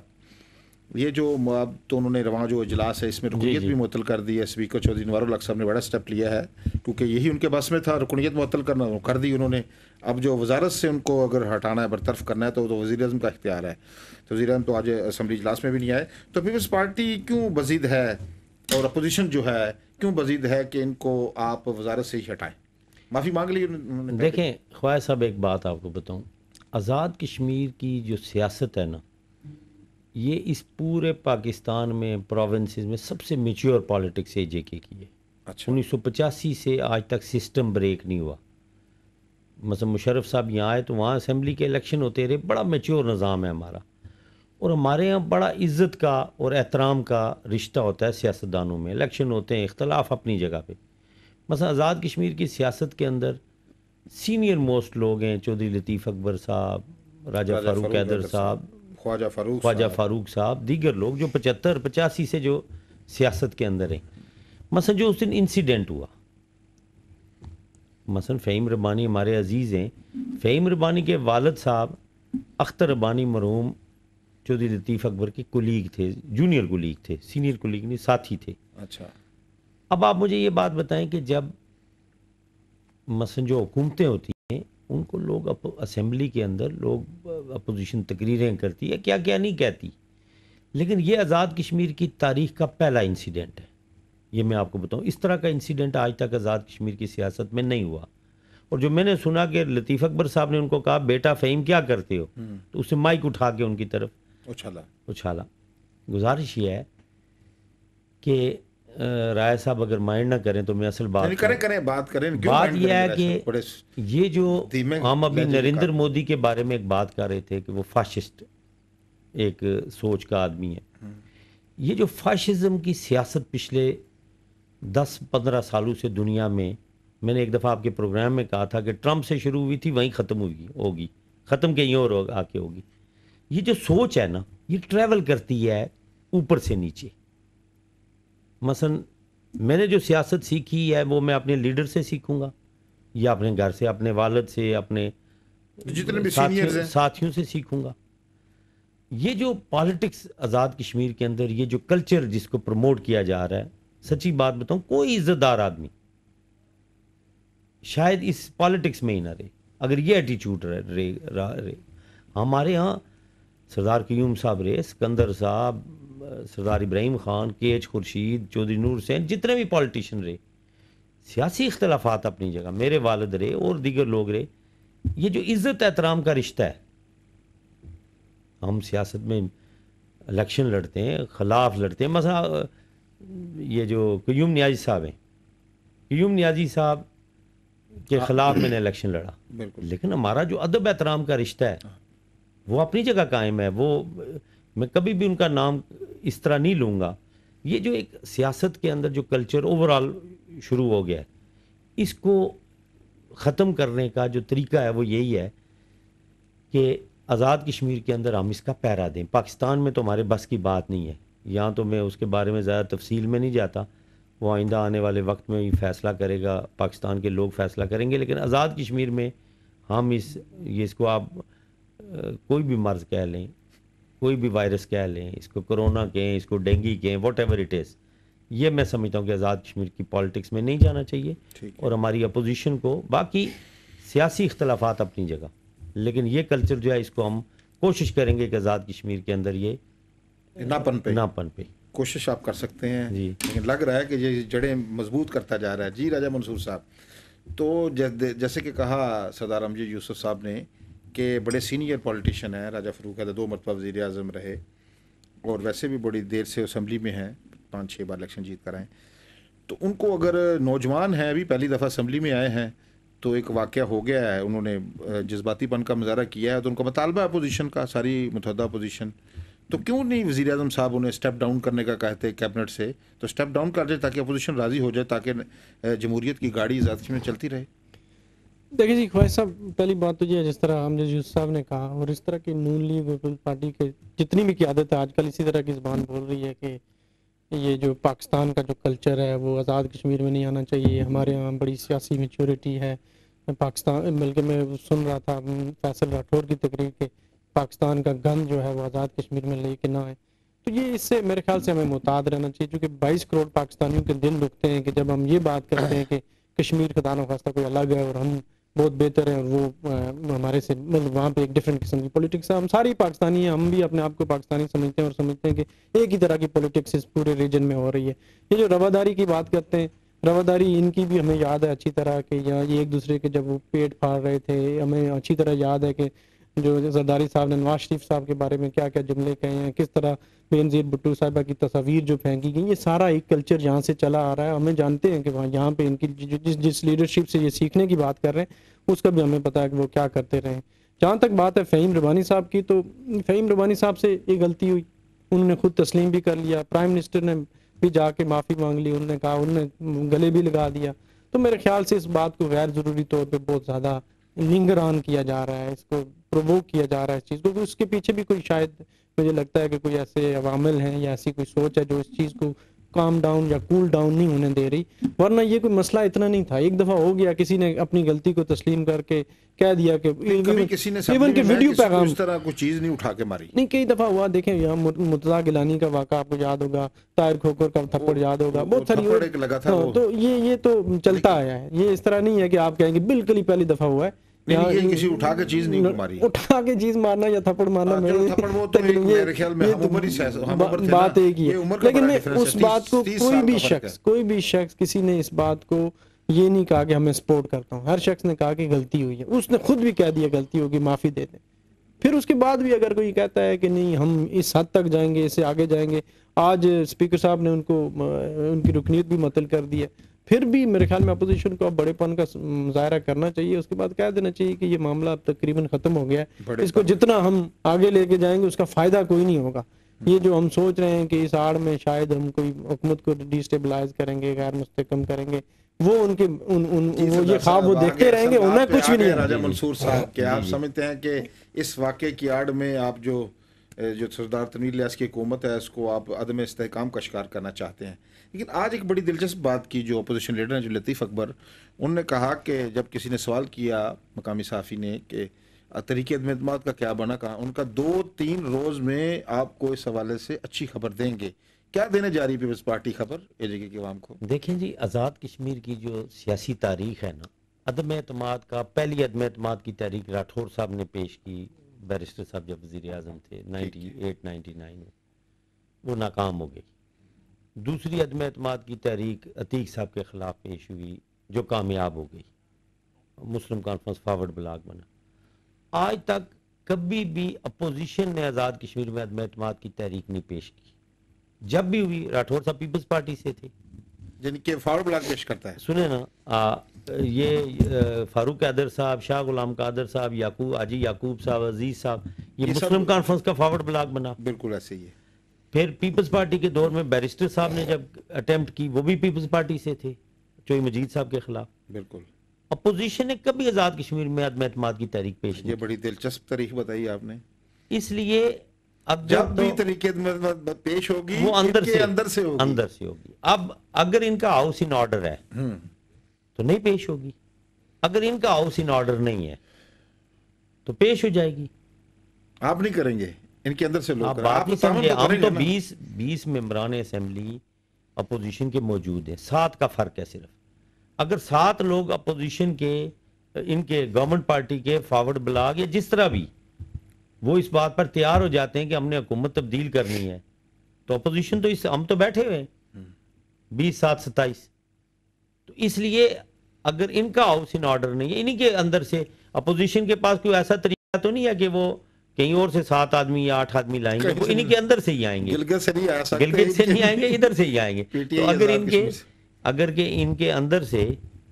یہ جو اب تو انہوں نے رواں جو اجلاس ہے اس میں رکنیت بھی معطل کر دی ہے. اسپیکر چودھری انوار الحق صاحب نے بڑا اسٹیپ لیا ہے کیونکہ یہی ان کے بس میں تھا, رکنیت معطل کرنا, کر دی انہوں نے. اب جو وزارت سے ان کو اگر ہٹانا ہے, برطرف کرنا ہے, تو وزیر اعظم کا اختیار ہے. تو وزیر اعظم تو آج اسمبلی اجلاس میں بھی نہیں آئے. تو پیپلز پارٹی کیوں بزید ہے اور اپوزیشن جو ہے کیوں بزید ہے کہ ان کو آپ وزارت سے ہی ہٹائیں؟ معافی مانگ لی انہوں نے؟ دیکھیں خواجہ صاحب، ایک بات آپ کو بتاؤں، آزاد کشمیر کی جو سیاست ہے نا، یہ اس پورے پاکستان میں پروونسز میں سب سے میچور پالیٹکس ہے جے کے کی ہے۔ اچھا 1985 سے آج تک سسٹم بریک نہیں ہوا۔ مثلا مشرف صاحب یہاں آئے تو وہاں اسمبلی کے الیکشن ہوتے رہے، بڑا میچور نظام ہے ہمارا، اور ہمارے یہاں بڑا عزت کا اور احترام کا رشتہ ہوتا ہے سیاستدانوں میں، الیکشن ہوتے ہیں، اختلاف اپنی جگہ پہ۔ مثلا آزاد کشمیر کی سیاست کے اندر سینئر موسٹ لوگ ہیں، چودھری لطیف اکبر صاحب، راجہ فاروق حیدر صاحب، خواجہ فاروق صاحب، دیگر لوگ جو 85 سے جو سیاست کے اندر ہیں۔ مثلا جو اس دن انسیڈنٹ ہوا، مثلا فہیم ربانی ہمارے عزیز ہیں، فہیم ربانی کے والد صاحب اختر ربانی مرحوم چودھری لطیف اکبر کے کولیگ تھے، جونیئر کولیگ تھے، سینئر کولیگ نہیں، ساتھی تھے۔ اچھا اب آپ مجھے یہ بات بتائیں کہ جب مثلا جو حکومتیں ہوتی ہیں ان کو لوگ اسمبلی کے اندر لوگ اپوزیشن تقریریں کرتی ہے، کیا کیا نہیں کہتی، لیکن یہ آزاد کشمیر کی تاریخ کا پہلا انسیڈنٹ ہے، یہ میں آپ کو بتاؤں۔ اس طرح کا انسیڈنٹ آج تک آزاد کشمیر کی سیاست میں نہیں ہوا۔ اور جو میں نے سنا کہ لطیف اکبر صاحب نے ان کو کہا بیٹا فہیم کیا کرتے ہو، تو اسے مائک اٹھا کے ان کی طرف اچھالا۔ گزارش یہ ہے کہ رائے صاحب اگر مائنڈ نہ کریں تو میں اصل بات بات یہ ہے کہ یہ جو ہم ابھی نریندر مودی کے بارے میں ایک بات کر رہے تھے کہ وہ فاشسٹ ایک سوچ کا آدمی ہے، یہ جو فاشزم کی سیاست پچھلے 10-15 سالوں سے دنیا میں نے ایک دفعہ آپ کے پروگرام میں کہا تھا کہ ٹرمپ سے شروع ہوئی تھی وہیں ختم ہوگی، ختم کہیں اور آ کے ہوگی۔ یہ جو سوچ ہے نا، یہ ٹریول کرتی ہے اوپر سے نیچے۔ مثلا میں نے جو سیاست سیکھی ہے وہ میں اپنے لیڈر سے سیکھوں گا، یا اپنے گھر سے، اپنے والد سے، اپنے جتنے بھی ساتھیوں سے سیکھوں گا۔ یہ جو پالیٹکس آزاد کشمیر کے اندر، یہ جو کلچر جس کو پروموٹ کیا جا رہا ہے، سچی بات بتاؤں کوئی عزت دار آدمی شاید اس پالیٹکس میں ہی نہ رہے اگر یہ ایٹیچیوڈ رہے۔ ہمارے ہاں سردار قیوم صاحب رہے، سکندر صاحب، سردار ابراہیم خان، کے ایچ خورشید، چودھری نور حسین، جتنے بھی پالیٹیشین رہے، سیاسی اختلافات اپنی جگہ، میرے والد رہے اور دیگر لوگ رہے، یہ جو عزت احترام کا رشتہ ہے، ہم سیاست میں الیکشن لڑتے ہیں، خلاف لڑتے ہیں۔ مثلا یہ جو قیوم نیازی صاحب ہیں، قیوم نیازی صاحب کے خلاف میں نے الیکشن لڑا، لیکن ہمارا جو ادب احترام کا رشتہ ہے وہ اپنی جگہ قائم ہے، وہ میں کبھی بھی ان کا نام اس طرح نہیں لوں گا۔ یہ جو ایک سیاست کے اندر جو کلچر اوورال شروع ہو گیا ہے، اس کو ختم کرنے کا جو طریقہ ہے وہ یہی ہے کہ آزاد کشمیر کے اندر ہم اس کا پیرا دیں۔ پاکستان میں تو ہمارے بس کی بات نہیں ہے، یہاں تو میں اس کے بارے میں زیادہ تفصیل میں نہیں جاتا، وہ آئندہ آنے والے وقت میں ہی فیصلہ کرے گا، پاکستان کے لوگ فیصلہ کریں گے۔ لیکن آزاد کشمیر میں ہم اس کو آپ کوئی بھی مرض کہہ لیں، کوئی بھی وائرس کہہ لیں، اس کو کرونا کہیں، اس کو ڈینگی کہیں، واٹ ایور اٹ از، یہ میں سمجھتا ہوں کہ آزاد کشمیر کی پالیٹکس میں نہیں جانا چاہیے، اور ہماری اپوزیشن کو، باقی سیاسی اختلافات اپنی جگہ، لیکن یہ کلچر جو ہے اس کو ہم کوشش کریں گے کہ آزاد کشمیر کے اندر یہ نہ پن پہ کوشش آپ کر سکتے ہیں جی، لیکن لگ رہا ہے کہ یہ جڑیں مضبوط کرتا جا رہا ہے۔ جی راجہ منصور صاحب، تو جیسے کہ کہا سردار امجد یوسف صاحب نے کہ بڑے سینئر پولیٹیشین ہیں، راجہ فاروق حیدر 2 مرتبہ وزیر اعظم رہے اور ویسے بھی بڑی دیر سے اسمبلی میں ہیں، 5-6 بار الیکشن جیت کر آئے، تو ان کو اگر نوجوان ہیں، ابھی پہلی دفعہ اسمبلی میں آئے ہیں، تو ایک واقعہ ہو گیا ہے، انہوں نے جذباتی پن کا مظاہرہ کیا ہے، تو ان کا مطالبہ ہے اپوزیشن کا، ساری متحدہ اپوزیشن، تو کیوں نہیں وزیر اعظم صاحب انہیں اسٹیپ ڈاؤن کرنے کا کہتے کیبنٹ سے، تو اسٹیپ ڈاؤن کر دیں تاکہ اپوزیشن راضی ہو جائے، تاکہ جمہوریت کی گاڑی ذات میں چلتی رہے۔ دیکھیں جی خواجہ صاحب، پہلی بات تو یہ ہے جس طرح امجد یوسف صاحب نے کہا، اور اس طرح کی نون لیگ پیپلز پارٹی کے جتنی بھی قیادت ہے آج کل اسی طرح کی زبان بول رہی ہے کہ یہ جو پاکستان کا جو کلچر ہے وہ آزاد کشمیر میں نہیں آنا چاہیے، ہمارے ہاں بڑی سیاسی میچورٹی ہے پاکستان، بلکہ میں سن رہا تھا فیصل راٹھور کی تقریر کہ پاکستان کا گن جو ہے وہ آزاد کشمیر میں لے کے نہ آئے، تو یہ اس سے میرے خیال سے ہمیں محتاط رہنا چاہیے، کیونکہ 22 کروڑ پاکستانیوں کے دل دکھتے ہیں کہ جب ہم یہ بات کرتے ہیں کہ کشمیر خدا نخواستہ کوئی الگ ہے اور ہم بہت بہتر ہے، اور وہ ہمارے سے مطلب وہاں پہ ایک ڈفرینٹ قسم کی پولیٹکس ہے. ہم ساری پاکستانی ہیں، ہم بھی اپنے آپ کو پاکستانی سمجھتے ہیں اور سمجھتے ہیں کہ ایک ہی طرح کی پولیٹکس اس پورے ریجن میں ہو رہی ہے. یہ جو رواداری کی بات کرتے ہیں، رواداری ان کی بھی ہمیں یاد ہے اچھی طرح کہ یہ ایک دوسرے کے جب وہ پیٹ پھاڑ رہے تھے، ہمیں اچھی طرح یاد ہے کہ جو زرداری صاحب نے نواز شریف صاحب کے بارے میں کیا کیا جملے کہے ہیں، کس طرح بینظیر بھٹو صاحبہ کی تصاویر جو پھینکی گئی. یہ سارا ایک کلچر یہاں سے چلا آ رہا ہے. ہمیں جانتے ہیں کہ وہاں یہاں پہ ان کی جس لیڈرشپ سے یہ سیکھنے کی بات کر رہے ہیں اس کا بھی ہمیں پتہ ہے کہ وہ کیا کرتے رہے. جہاں تک بات ہے فہیم ربانی صاحب کی، تو فہیم ربانی صاحب سے یہ غلطی ہوئی، انہوں نے خود تسلیم بھی کر لیا، پرائم منسٹر نے بھی جا کے معافی مانگ لی، انہوں نے کہا، انہوں نے گلے بھی لگا دیا. تو میرے خیال سے اس بات کو غیر ضروری طور پہ بہت زیادہ لنگر آن کیا جا رہا ہے، اس کو پرووک کیا جا رہا ہے اس چیز کو. اس کے پیچھے بھی کوئی شاید مجھے لگتا ہے کہ کوئی ایسے عوامل ہیں یا ایسی کوئی سوچ ہے جو اس چیز کو کام ڈاؤن یا کول ڈاؤن نہیں ہونے دے رہی. ورنہ یہ کوئی مسئلہ اتنا نہیں تھا، ایک دفعہ ہو گیا، کسی نے اپنی غلطی کو تسلیم کر کے کہہ دیا کہ کبھی کسی نے ایون کہ ویڈیو پیغام اس طرح کوئی چیز نہیں اٹھا کے ماری نہیں. کئی دفعہ ہوا، دیکھیں یہاں مرتضیٰ گیلانی کا واقعہ آپ کو یاد ہوگا، طاہر کھوکھر کا تھپڑ یاد ہوگا، بہت ساری. تو یہ تو چلتا آیا ہے. یہ اس طرح نہیں ہے کہ آپ کہیں گے بالکل ہی پہلی دفعہ ہوا ہے. یہ کسی اٹھا کے چیز نہیں ماری، اٹھا کے چیز مارنا یا تھپڑ مارنا بات ایک ہی ہے. لیکن میں اس بات کو کوئی بھی شخص کسی نے اس بات کو یہ نہیں کہا کہ ہمیں سپورٹ کرتا ہوں. ہر شخص نے کہا کہ غلطی ہوئی ہے، اس نے خود بھی کہہ دیا غلطی ہوگی، معافی دے دیں. پھر اس کے بعد بھی اگر کوئی کہتا ہے کہ نہیں ہم اس حد تک جائیں گے، اس سے آگے جائیں گے، آج اسپیکر صاحب نے ان کی رکنیت بھی معطل کر دی ہے، پھر بھی میرے خیال میں اپوزیشن کو بڑے پن کا مظاہرہ کرنا چاہیے. اس کے بعد کہہ دینا چاہیے کہ یہ معاملہ اب تقریباً ختم ہو گیا ہے، اس کو جتنا ہم آگے لے کے جائیں گے اس کا فائدہ کوئی نہیں ہوگا. یہ جو ہم سوچ رہے ہیں کہ اس آڑ میں شاید ہم کوئی حکومت کو ڈیسٹیبلائز کریں گے، غیر مستحکم کریں گے، وہ ان کے وہ یہ خواب وہ دیکھتے رہیں گے، انہیں کچھ بھی نہیں ہے. راجہ منصور صاحب کہ آپ سمجھتے ہیں کہ اس واقعے کی آڑ میں آپ جو سردار تنویر الیاس کی حکومت ہے اس کو آپ عدم استحکام کا شکار کرنا چاہتے ہیں. لیکن آج ایک بڑی دلچسپ بات کی جو اپوزیشن لیڈر ہیں جو لطیف اکبر، انہوں نے کہا کہ جب کسی نے سوال کیا مقامی صحافی نے کہ طریقے عدم اعتماد کا کیا بنا، کہا ان کا 2-3 روز میں آپ کو اس حوالے سے اچھی خبر دیں گے. کیا دینے جا رہی پیپلز پارٹی خبر اے جے کے کی عوام کو؟ دیکھیں جی، آزاد کشمیر کی جو سیاسی تاریخ ہے نا، عدم اعتماد کا پہلی عدم اعتماد کی تاریخ راٹھور صاحب نے پیش کی، بیرسٹر صاحب جب وزیر اعظم تھے 98-99 میں، وہ ناکام ہو گئی. دوسری عدم اعتماد کی تحریک عتیق صاحب کے خلاف پیش ہوئی جو کامیاب ہو گئی، مسلم کانفرنس فارورڈ بلاک بنا. آج تک کبھی بھی اپوزیشن نے آزاد کشمیر میں عدم اعتماد کی تحریک نہیں پیش کی. جب بھی ہوئی راٹھور صاحب پیپلز پارٹی سے تھے، جن کے فارورڈ بلاک پیش کرتا ہے. سنیں نا، یہ فاروق قادر صاحب، شاہ غلام قادر صاحب، حاجی یعقوب صاحب، عزیز صاحب، یہ مسلم کانفرنس کا فارورڈ بلاک بنا. بالکل ایسے ہی ہے. پھر پیپلز پارٹی کے دور میں بیرسٹر صاحب نے جب اٹیمپٹ کی، وہ بھی پیپلز پارٹی سے تھے چوئی مجید صاحب کے خلاف. بالکل. اپوزیشن نے کبھی آزاد کشمیر میں عدم اعتماد کی تحریک پیش نہیں. یہ بڑی دلچسپ تاریخ بتائی آپ نے. اس لیے اب جب بھی طریقے پیش ہوگی وہ اندر سے ہوگی. اب اگر ان کا ہاؤس ان آرڈر ہے تو نہیں پیش ہوگی، اگر ان کا ہاؤس ان آرڈر نہیں ہے تو پیش ہو جائے گی. آپ نہیں کریں گے، ان کے اندر سے لوگ بات نہیں سمجھے. ہم تو 20 ممبران اسمبلی اپوزیشن کے موجود ہیں، 7 کا فرق ہے صرف. اگر 7 لوگ اپوزیشن کے، ان کے گورنمنٹ پارٹی کے فارورڈ بلاک یا جس طرح بھی وہ اس بات پر تیار ہو جاتے ہیں کہ ہم نے حکومت تبدیل کرنی ہے، تو اپوزیشن تو ہم تو بیٹھے ہوئے ہیں 20-7-27. تو اس لیے اگر ان کا ہاؤس ان آرڈر نہیں ہے، انہی کے اندر سے اپوزیشن کے پاس کوئی ایسا طریقہ تو نہیں ہے کہ وہ کہیں اور سے 7 آدمی یا 8 آدمی لائیں گے، وہ انہی کے اندر سے ہی آئیں گے. گلگت سے نہیں آئیں گے، ادھر سے ہی آئیں گے. تو اگر ان کے اندر سے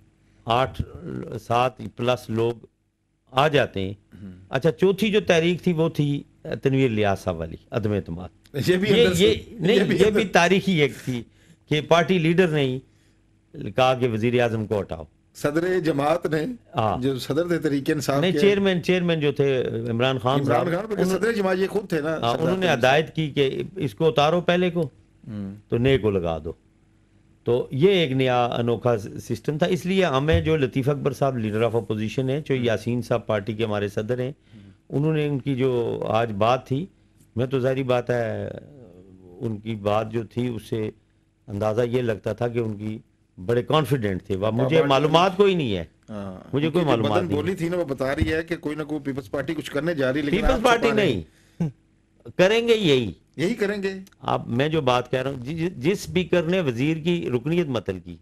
8-7+ لوگ آ جاتے ہیں. اچھا، چوتھی جو تحریک تھی وہ تھی تنویر الیاس صاحب والی عدم اعتماد. یہ بھی تاریخی ایک تھی کہ پارٹی لیڈر نے کہا کہ وزیر اعظم کو ہٹاؤ. صدر جماعت نے، جو صدر تھے تحریک انصاف کے، چیئرمین جو تھے عمران خان صاحب، صدر جماعت یہ خود تھے نا، انہوں نے ہدایت کی کہ اس کو اتارو پہلے کو تو نئے کو لگا دو. تو یہ ایک نیا انوکھا سسٹم تھا. اس لیے ہمیں جو لطیف اکبر صاحب لیڈر آف اپوزیشن ہیں، جو یاسین صاحب پارٹی کے ہمارے صدر ہیں، انہوں نے ان کی جو آج بات تھی، میں تو ظاہری بات ہے ان کی بات جو تھی اس سے اندازہ یہ لگتا تھا کہ ان کی بڑے کانفیڈنٹ تھے. مجھے معلومات کوئی نہیں ہے مجھے کوئی معلومات نہیں. بولی تھی نا، وہ بتا رہی ہے کہ کوئی نہ کوئی پیپلز پارٹی کچھ کرنے جا رہی ہے، لیکن پیپلز پارٹی نہیں کریں گے، یہی کریں گے. آپ میں جو بات کہہ رہا ہوں، جس اسپیکر نے وزیر کی رکنیت مطل کی،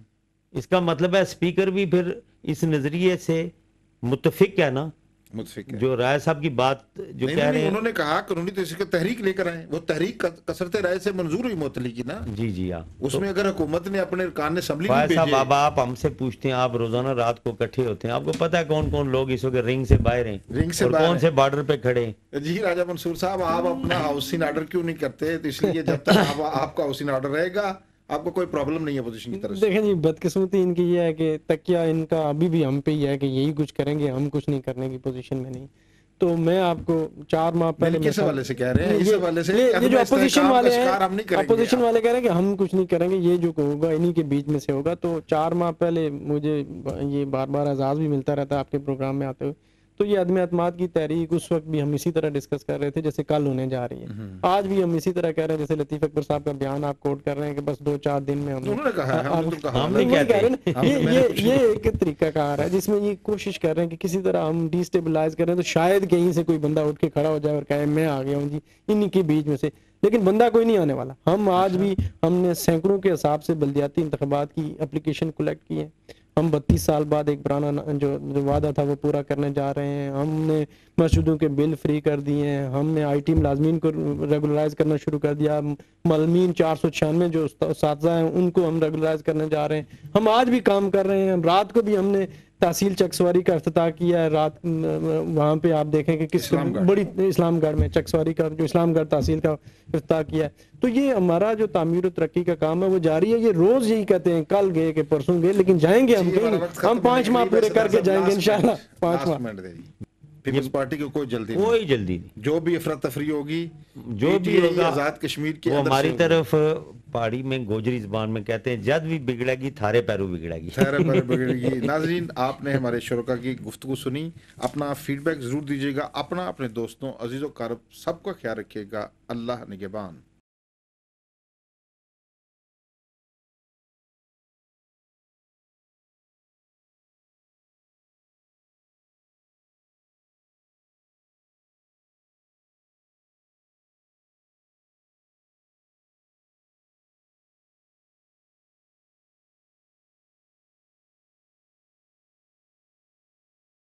اس کا مطلب ہے اسپیکر بھی پھر اس نظریے سے متفق ہے نا، متفق ہے. جو رائے صاحب کی بات جو کہہ رہے ہیں. انہوں نے کہا قانونی طریقے سے تحریک لے کر آئے، وہ تحریک کثرت رائے سے منظور ہوئی معطلی کی نا. جی ہاں. اس میں اگر حکومت نے اپنے ارکان نے اسمبلی فائز صاحب، اب آپ ہم سے پوچھتے ہیں، آپ روزانہ رات کو اکٹھے ہوتے ہیں، آپ کو پتہ ہے کون کون لوگ اس وقت رنگ سے باہر ہیں، رنگ سے اور کون سے بارڈر پہ کھڑے ہیں. جی راجہ منصور صاحب، آپ اپنا ہاؤسنگ آرڈر کیوں نہیں کرتے؟ تو اس لیے جب تک آپ کا ہاؤسنگ آرڈر رہے گا آپ کو کوئی پرابلم نہیں ہے پوزیشن کی طرف سے. دیکھیں جی، بدقسمتی ان کی یہ ہے کہ تکیہ ان کا ابھی بھی ہم پہ ہی ہے کہ یہی کچھ کریں گے، ہم کچھ نہیں کرنے کی پوزیشن میں نہیں. تو میں آپ کو 4 ماہ پہلے کس حوالے سے کہہ رہے ہیں؟ اس حوالے سے یہ جو اپوزیشن والے ہیں، اپوزیشن اپوزیشن والے کہہ رہے ہیں کہ ہم کچھ نہیں کریں گے، یہ جو ہوگا انہی کے بیچ میں سے ہوگا. تو 4 ماہ پہلے مجھے یہ بار بار اعزاز بھی ملتا رہتا ہے آپ کے پروگرام میں آتے ہوئے. تو یہ عدم اعتماد کی تحریک اس وقت بھی ہم اسی طرح ڈسکس کر رہے تھے جیسے کل ہونے جا رہی ہے. آج بھی ہم اسی طرح کہہ رہے ہیں، جیسے لطیف اکبر صاحب کا بیان آپ کوٹ کر رہے ہیں کہ بس 2-4 دن میں انہوں نے کہا ہے، ہم نہیں کہتے. یہ ایک طریقہ کار ہے جس میں یہ کوشش کر رہے ہیں کہ کسی طرح ہم ڈی اسٹیبلائز کر رہے ہیں، تو شاید کہیں سے کوئی بندہ اٹھ کے کھڑا ہو جائے اور کہے میں آ گیا ہوں جی انہی کے بیچ میں سے، لیکن بندہ کوئی نہیں آنے والا. ہم آج بھی ہم نے سینکڑوں کے حساب سے بلدیاتی انتخابات کی اپلیکیشن کلیکٹ کی ہے. ہم 32 سال بعد ایک پرانا جو وعدہ تھا وہ پورا کرنے جا رہے ہیں. ہم نے مسجدوں کے بل فری کر دیے ہیں، ہم نے آئی ٹی ملازمین کو ریگولرائز کرنا شروع کر دیا. معلمین 496 جو اساتذہ ہیں ان کو ہم ریگولرائز کرنے جا رہے ہیں. ہم آج بھی کام کر رہے ہیں. رات کو بھی ہم نے تحصیل چکسواری کا افتتاح کیا ہے. رات وہاں پہ آپ دیکھیں کہ کس بڑی اسلام گڑھ میں چکسواری کا جو اسلام گڑھ تحصیل کا افتتاح کیا ہے. تو یہ ہمارا جو تعمیر و ترقی کا کام ہے وہ جاری ہے. یہ روز یہی کہتے ہیں کل گئے کہ پرسوں گئے، لیکن جائیں گے ہم کہیں نہیں. ہم 5 ماہ پورے کر کے جائیں گے انشاءاللہ. 5 ماہ. پیپلز پارٹی کو کوئی جلدی نہیں، جو بھی افراتفری ہوگی، جو بھی ہوگا آزاد کشمیر کی وہ ہماری طرف پہاڑی میں گوجری زبان میں کہتے ہیں جد بھی بگڑے گی تھارے پیرو بگڑے گی. ناظرین، آپ نے ہمارے شرکا کی گفتگو سنی. اپنا فیڈ بیک ضرور دیجیے گا. اپنے دوستوں، عزیز و اقارب سب کا خیال رکھیے گا. اللہ نگہبان.